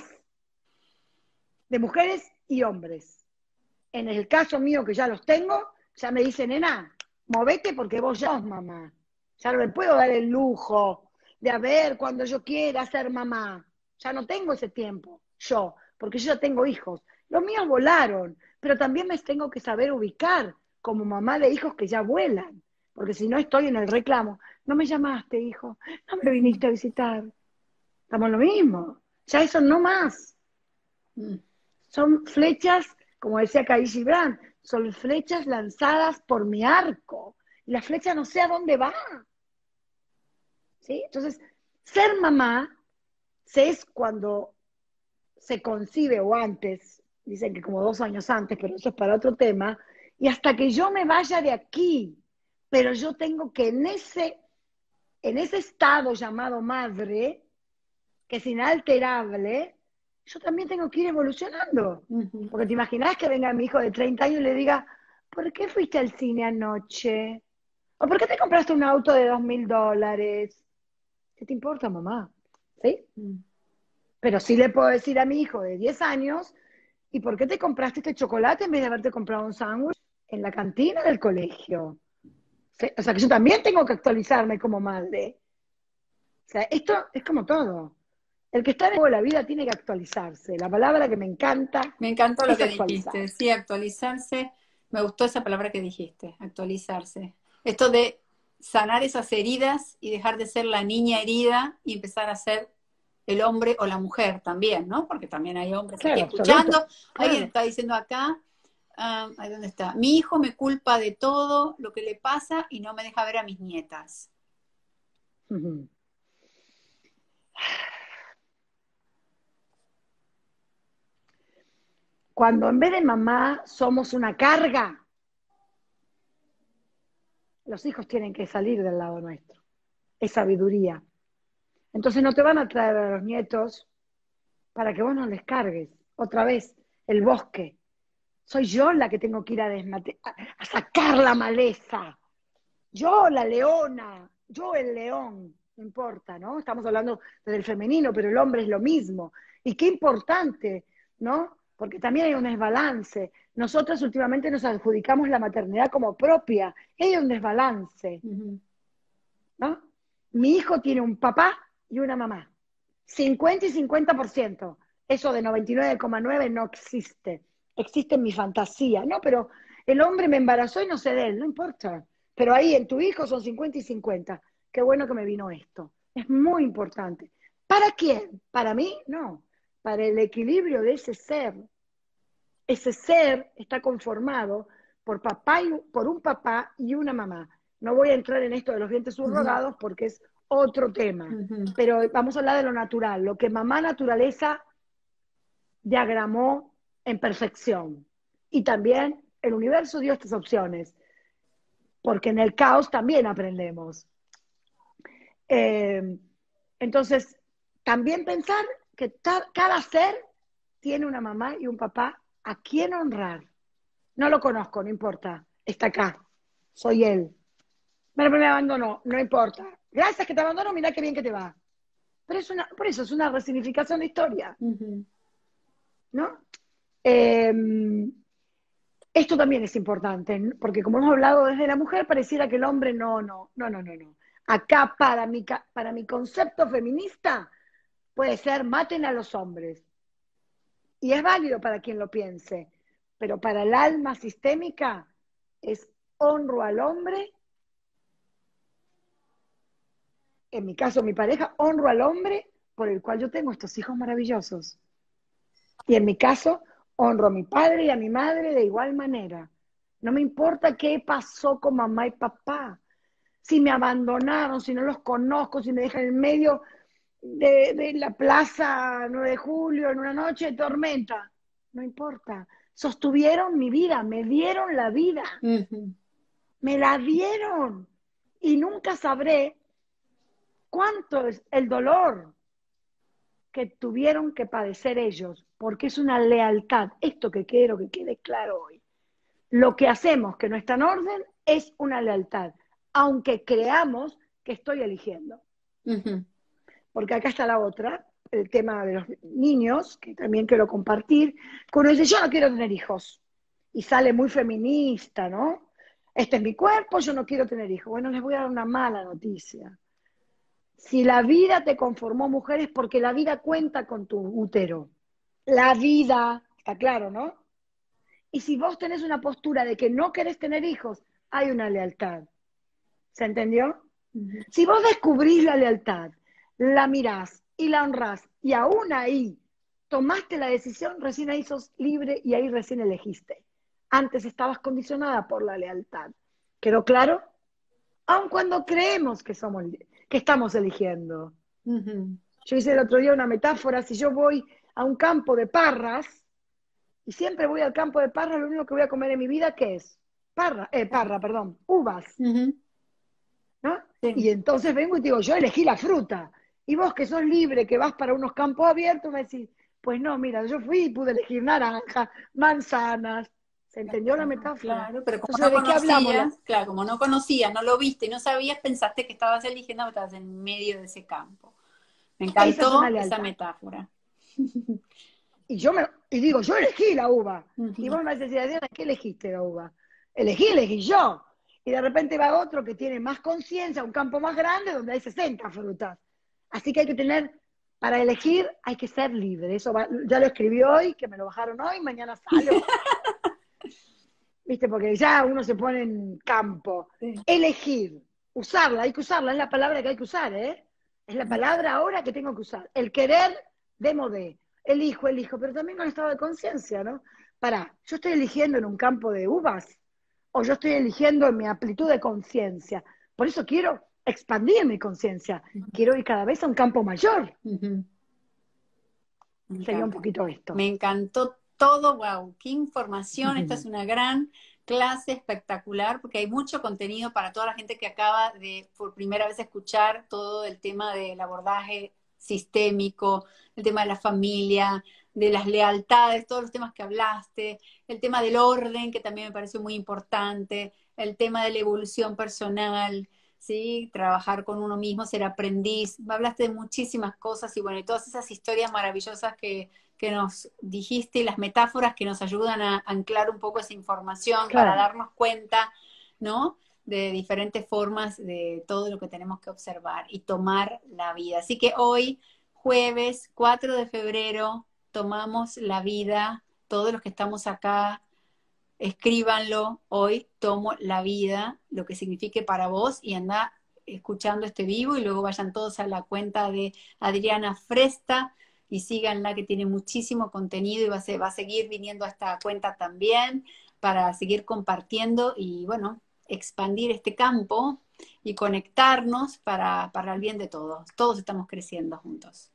de mujeres y hombres. En el caso mío, que ya los tengo, ya me dice, nena, movete porque vos ya sos mamá. Ya no me puedo dar el lujo de a ver cuando yo quiera ser mamá. Ya no tengo ese tiempo, yo, porque yo ya tengo hijos. Los míos volaron, pero también me tengo que saber ubicar como mamá de hijos que ya vuelan, porque si no estoy en el reclamo. No me llamaste, hijo, no me viniste a visitar. Estamos en lo mismo. Ya eso no más. Mm. Son flechas, como decía Khalil Gibran, son flechas lanzadas por mi arco. Y la flecha no sé a dónde va. ¿Sí? Entonces, ser mamá se es cuando se concibe o antes, dicen que como 2 años antes, pero eso es para otro tema, y hasta que yo me vaya de aquí, pero yo tengo que en ese estado llamado madre, que es inalterable, yo también tengo que ir evolucionando. Ujú. Porque te imaginas que venga mi hijo de 30 años y le diga, ¿por qué fuiste al cine anoche? ¿O por qué te compraste un auto de $2000? ¿Qué te importa, mamá? ¿Sí? Mm. Pero sí le puedo decir a mi hijo de 10 años, ¿y por qué te compraste este chocolate en vez de haberte comprado un sándwich en la cantina del colegio? O sea, que yo también tengo que actualizarme como madre. O sea, esto es como todo. El que está en la vida tiene que actualizarse. La palabra que me encanta Me encantó lo es que actualizar. dijiste, sí, actualizarse. Me gustó esa palabra que dijiste, actualizarse. Esto de sanar esas heridas y dejar de ser la niña herida y empezar a ser el hombre o la mujer también, ¿no? Porque también hay hombres aquí Claro, absoluto. escuchando. Alguien Claro. está diciendo acá, ahí dónde está, mi hijo me culpa de todo lo que le pasa y no me deja ver a mis nietas. Ujú. Cuando en vez de mamá somos una carga, los hijos tienen que salir del lado nuestro. Es sabiduría. Entonces no te van a traer a los nietos para que vos no les cargues. Otra vez, el bosque. Soy yo la que tengo que ir a sacar la maleza. Yo, la leona. Yo, el león. No importa, ¿no? Estamos hablando del femenino, pero el hombre es lo mismo. Y qué importante, ¿no? Porque también hay un desbalance. Nosotros últimamente nos adjudicamos la maternidad como propia. Hay un desbalance, Ujú. ¿no? Mi hijo tiene un papá y una mamá. 50 y 50%. Eso de 99,9 no existe. Existe en mi fantasía, ¿no? Pero el hombre me embarazó y no sé de él, no importa. Pero ahí en tu hijo son 50 y 50. Qué bueno que me vino esto. Es muy importante. ¿Para quién? ¿Para mí? No. Para el equilibrio de ese ser. Ese ser está conformado por un papá y una mamá. No voy a entrar en esto de los vientres Ujú. subrogados porque es otro tema, Ujú. pero vamos a hablar de lo natural, lo que mamá naturaleza diagramó en perfección. Y también el universo dio estas opciones, porque en el caos también aprendemos. Eh, entonces, también pensar que cada ser tiene una mamá y un papá a quien honrar. No lo conozco, no importa. Está acá. Soy él. Pero me abandonó, no importa. Gracias que te abandono, mirá qué bien que te va. Pero por eso es una resignificación de historia, Ujú. ¿no? Eh, Esto también es importante, ¿no? Porque como hemos hablado desde la mujer, pareciera que el hombre no. Acá para mi concepto feminista puede ser maten a los hombres. Y es válido para quien lo piense, pero para el alma sistémica es honro al hombre, en mi caso mi pareja, honro al hombre por el cual yo tengo estos hijos maravillosos. Y en mi caso, honro a mi padre y a mi madre de igual manera. No me importa qué pasó con mamá y papá, si me abandonaron, si no los conozco, si me dejan en medio de la plaza 9 de julio en una noche de tormenta. No importa. Sostuvieron mi vida, me dieron la vida, Ujú. me la dieron. Y nunca sabré cuánto es el dolor que tuvieron que padecer ellos, porque es una lealtad. Esto que quiero que quede claro hoy. Lo que hacemos que no está en orden es una lealtad, aunque creamos que estoy eligiendo. Ujú. Porque acá está la otra, el tema de los niños, que también quiero compartir, que uno dice, yo no quiero tener hijos, y sale muy feminista, ¿no? Este es mi cuerpo, yo no quiero tener hijos. Bueno, les voy a dar una mala noticia. Si la vida te conformó mujer es porque la vida cuenta con tu útero. La vida, está claro, ¿no? Y si vos tenés una postura de que no querés tener hijos, hay una lealtad. ¿Se entendió? Ujú. Si vos descubrís la lealtad, la mirás y la honrás, y aún ahí tomaste la decisión, recién ahí sos libre y ahí recién elegiste. Antes estabas condicionada por la lealtad. ¿Quedó claro? Aun cuando creemos que estamos eligiendo. Ujú. Yo hice el otro día una metáfora, si yo voy a un campo de parras, y siempre voy al campo de parras, lo único que voy a comer en mi vida, ¿qué es? Perdón, uvas, Ujú. ¿no? Sí. Y entonces vengo y te digo, yo elegí la fruta. Y vos que sos libre, que vas para unos campos abiertos, me decís, pues no, mira, yo fui y pude elegir naranja, manzanas. ¿Se entendió la metáfora? Claro, pero como Entonces, no ¿de qué hablamos? conocías, claro, como no conocías, no lo viste, no sabías, pensaste que estabas eligiendo, pero estabas en medio de ese campo. Me Esa es una encantó esa lealtad. metáfora. y digo, yo elegí la uva. Y Ujú. vos me decís, Adriana, ¿qué elegiste la uva? Elegí yo. Y de repente va otro que tiene más conciencia, un campo más grande donde hay 60 frutas. Así que hay que tener, para elegir hay que ser libre. Ya lo escribí hoy, que me lo bajaron hoy, mañana sale o pasado. ¿Viste? Porque ya uno se pone en campo. Sí. Elegir, usarla, hay que usarla, es la palabra que hay que usar, ¿eh? Es la palabra ahora que tengo que usar. El querer de modé. Elijo, pero también con estado de conciencia, ¿no? ¿Yo estoy eligiendo en un campo de uvas? ¿O yo estoy eligiendo en mi amplitud de conciencia? Por eso quiero expandir mi conciencia. Quiero ir cada vez a un campo mayor. Ujú. Me Sería un encanta. poquito esto. Me encantó todo, wow, qué información. Esta es una gran clase espectacular porque hay mucho contenido para toda la gente que acaba de por primera vez escuchar todo el tema del abordaje sistémico, el tema de la familia, de las lealtades, todos los temas que hablaste, el tema del orden, que también me pareció muy importante, el tema de la evolución personal, ¿sí? Trabajar con uno mismo, ser aprendiz. Hablaste de muchísimas cosas y bueno, y todas esas historias maravillosas que nos dijiste y las metáforas que nos ayudan a anclar un poco esa información para Claro. darnos cuenta, ¿no? De diferentes formas de todo lo que tenemos que observar y tomar la vida. Así que hoy, jueves 4 de febrero, tomamos la vida, todos los que estamos acá, escríbanlo, hoy tomo la vida, lo que signifique para vos, y anda escuchando este vivo y luego vayan todos a la cuenta de Adriana Fresta y síganla que tiene muchísimo contenido y va a seguir viniendo a esta cuenta también para seguir compartiendo y bueno, expandir este campo y conectarnos para el bien de todos. Todos estamos creciendo juntos.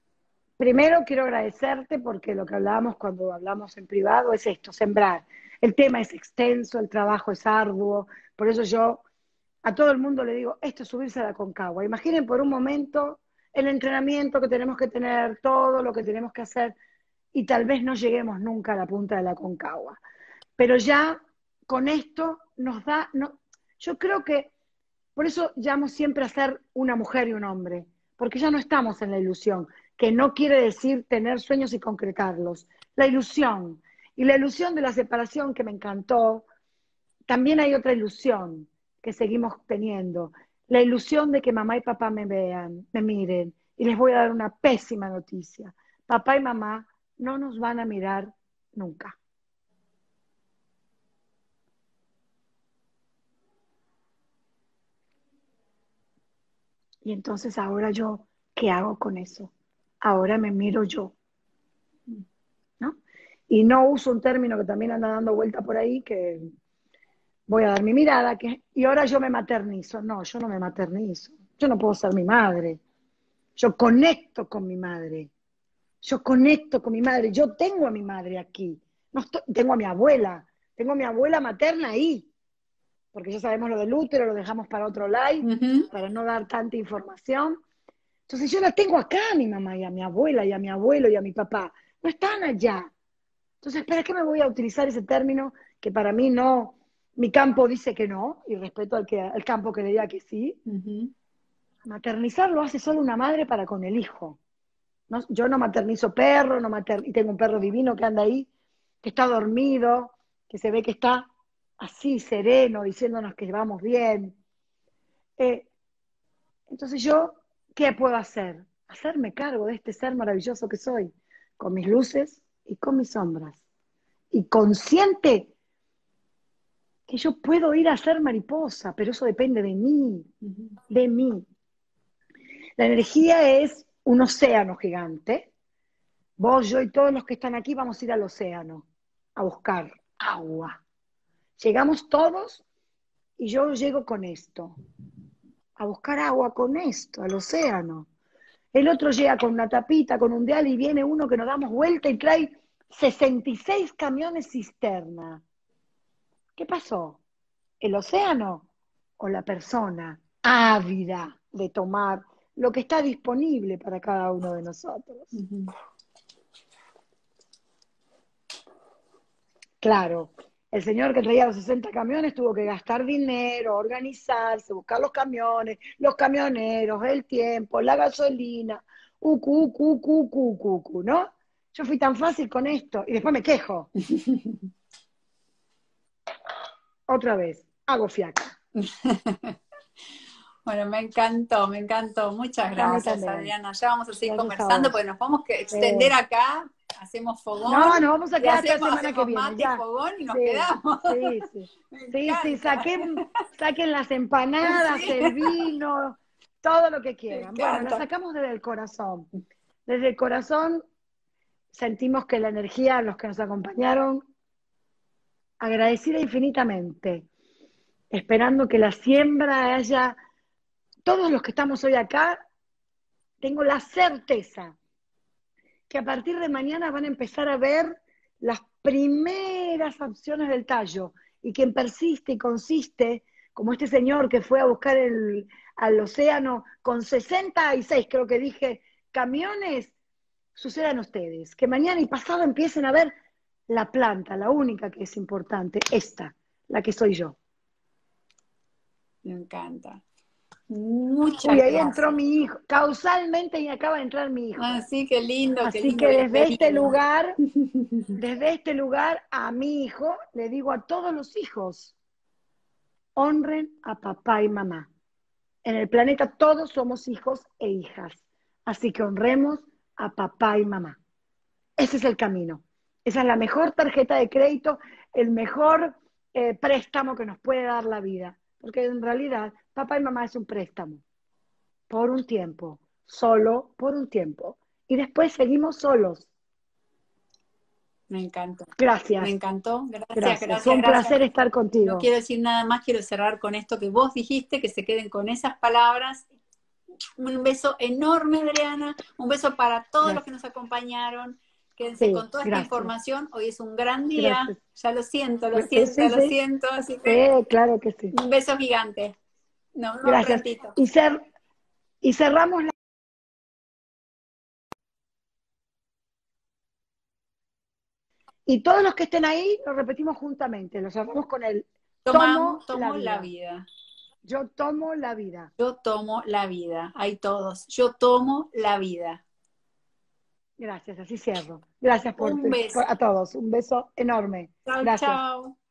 Primero quiero agradecerte porque lo que hablábamos cuando hablamos en privado es esto, sembrar. El tema es extenso, el trabajo es arduo, por eso yo a todo el mundo le digo, esto es subirse a la Concagua. Imaginen por un momento el entrenamiento que tenemos que tener, todo lo que tenemos que hacer y tal vez no lleguemos nunca a la punta de la Concagua. Pero ya con esto nos da, no, yo creo que por eso llamo siempre a ser una mujer y un hombre, porque ya no estamos en la ilusión, que no quiere decir tener sueños y concretarlos. La ilusión. Y la ilusión de la separación que me encantó, también hay otra ilusión que seguimos teniendo. La ilusión de que mamá y papá me vean, me miren. Y les voy a dar una pésima noticia. Papá y mamá no nos van a mirar nunca. Y entonces ahora yo, ¿qué hago con eso? Ahora me miro yo, ¿no? Y no uso un término que también anda dando vuelta por ahí, que voy a dar mi mirada, y ahora yo me maternizo. No, yo no me maternizo. Yo no puedo ser mi madre. Yo conecto con mi madre. Yo conecto con mi madre. Yo tengo a mi madre aquí. No tengo a mi abuela. Tengo a mi abuela materna ahí. Porque ya sabemos lo del útero, lo dejamos para otro live, Ujú. para no dar tanta información. Entonces yo la tengo acá a mi mamá y a mi abuela y a mi abuelo y a mi papá. No están allá. Entonces, ¿para qué me voy a utilizar ese término que para mí no, mi campo dice que no, y respeto al campo que le diga que sí? Ujú. Maternizar lo hace solo una madre para con el hijo. ¿No? Yo no maternizo perro, y tengo un perro divino que anda ahí, que está dormido, que se ve que está así, sereno, diciéndonos que vamos bien. Eh, entonces yo, ¿qué puedo hacer? Hacerme cargo de este ser maravilloso que soy, con mis luces y con mis sombras. Y consciente que yo puedo ir a ser mariposa, pero eso depende de mí, Ujú. de mí. La energía es un océano gigante. Vos, yo y todos los que están aquí vamos a ir al océano a buscar agua. Llegamos todos y yo llego con esto, a buscar agua con esto, al océano. El otro llega con una tapita, con un deal y viene uno que nos damos vuelta y trae 66 camiones cisterna. ¿Qué pasó? ¿El océano o la persona ávida de tomar lo que está disponible para cada uno de nosotros? Ujú. Claro, el señor que traía los 60 camiones tuvo que gastar dinero, organizarse, buscar los camiones, los camioneros, el tiempo, la gasolina, ¿no? yo fui tan fácil con esto, y después me quejo. Otra vez, hago fiaca. Bueno, me encantó, me encantó. Muchas A mí gracias, también. Adriana. Ya vamos a seguir Gracias a conversando, porque vos. nos vamos a Eh, extender acá, hacemos fogón, no, nos vamos a y quedar hasta la hacemos, semana que hacemos viene, mate y ya. fogón y nos Sí, quedamos. sí, sí. Me Sí, sí, encanta. saquen las empanadas, Sí, el vino, todo lo que me quieran. Bueno, la encanta. sacamos desde el corazón. Desde el corazón sentimos que la energía, los que nos acompañaron, agradecida infinitamente, esperando que la siembra haya, todos los que estamos hoy acá, tengo la certeza que a partir de mañana van a empezar a ver las primeras opciones del tallo. Y quien persiste y consiste, como este señor que fue a buscar al océano con 66, creo que dije, camiones, sucedan ustedes. Que mañana y pasado empiecen a ver la planta, la única que es importante, esta, la que soy yo. Me encanta. Uy, Muchas ahí entró gracias. mi hijo, causalmente y acaba de entrar mi Ah, hijo. sí, qué Así lindo, que bienvenido. desde este lugar a mi hijo, le digo a todos los hijos, honren a papá y mamá. En el planeta todos somos hijos e hijas, así que honremos a papá y mamá. Ese es el camino. Esa es la mejor tarjeta de crédito, el mejor préstamo que nos puede dar la vida. Porque en realidad papá y mamá es un préstamo por un tiempo, solo por un tiempo. Y después seguimos solos. Me encantó. Me Gracias, encantó. Gracias, gracias. Fue gracias, un gracias. placer estar No contigo. quiero decir nada más, quiero cerrar con esto que vos dijiste, que se queden con esas palabras. Un beso enorme, Adriana. Un beso para todos los que Gracias. nos acompañaron. Quédense Sí, con toda esta gracias. información. Hoy es un gran día. Gracias. Ya lo siento, lo Sí, siento, sí, lo sí. siento. Así que Sí, claro que sí. un beso gigante. Nos vemos Gracias. prontito. Y cerramos y todos los que estén ahí lo repetimos juntamente. Lo cerramos con el tomo la Tomo la vida. vida. Yo tomo la vida. Yo tomo la vida. Hay todos. Yo tomo la vida. Gracias, así cierro. Gracias Un beso. a todos. Un beso enorme. Chao, Gracias. chao.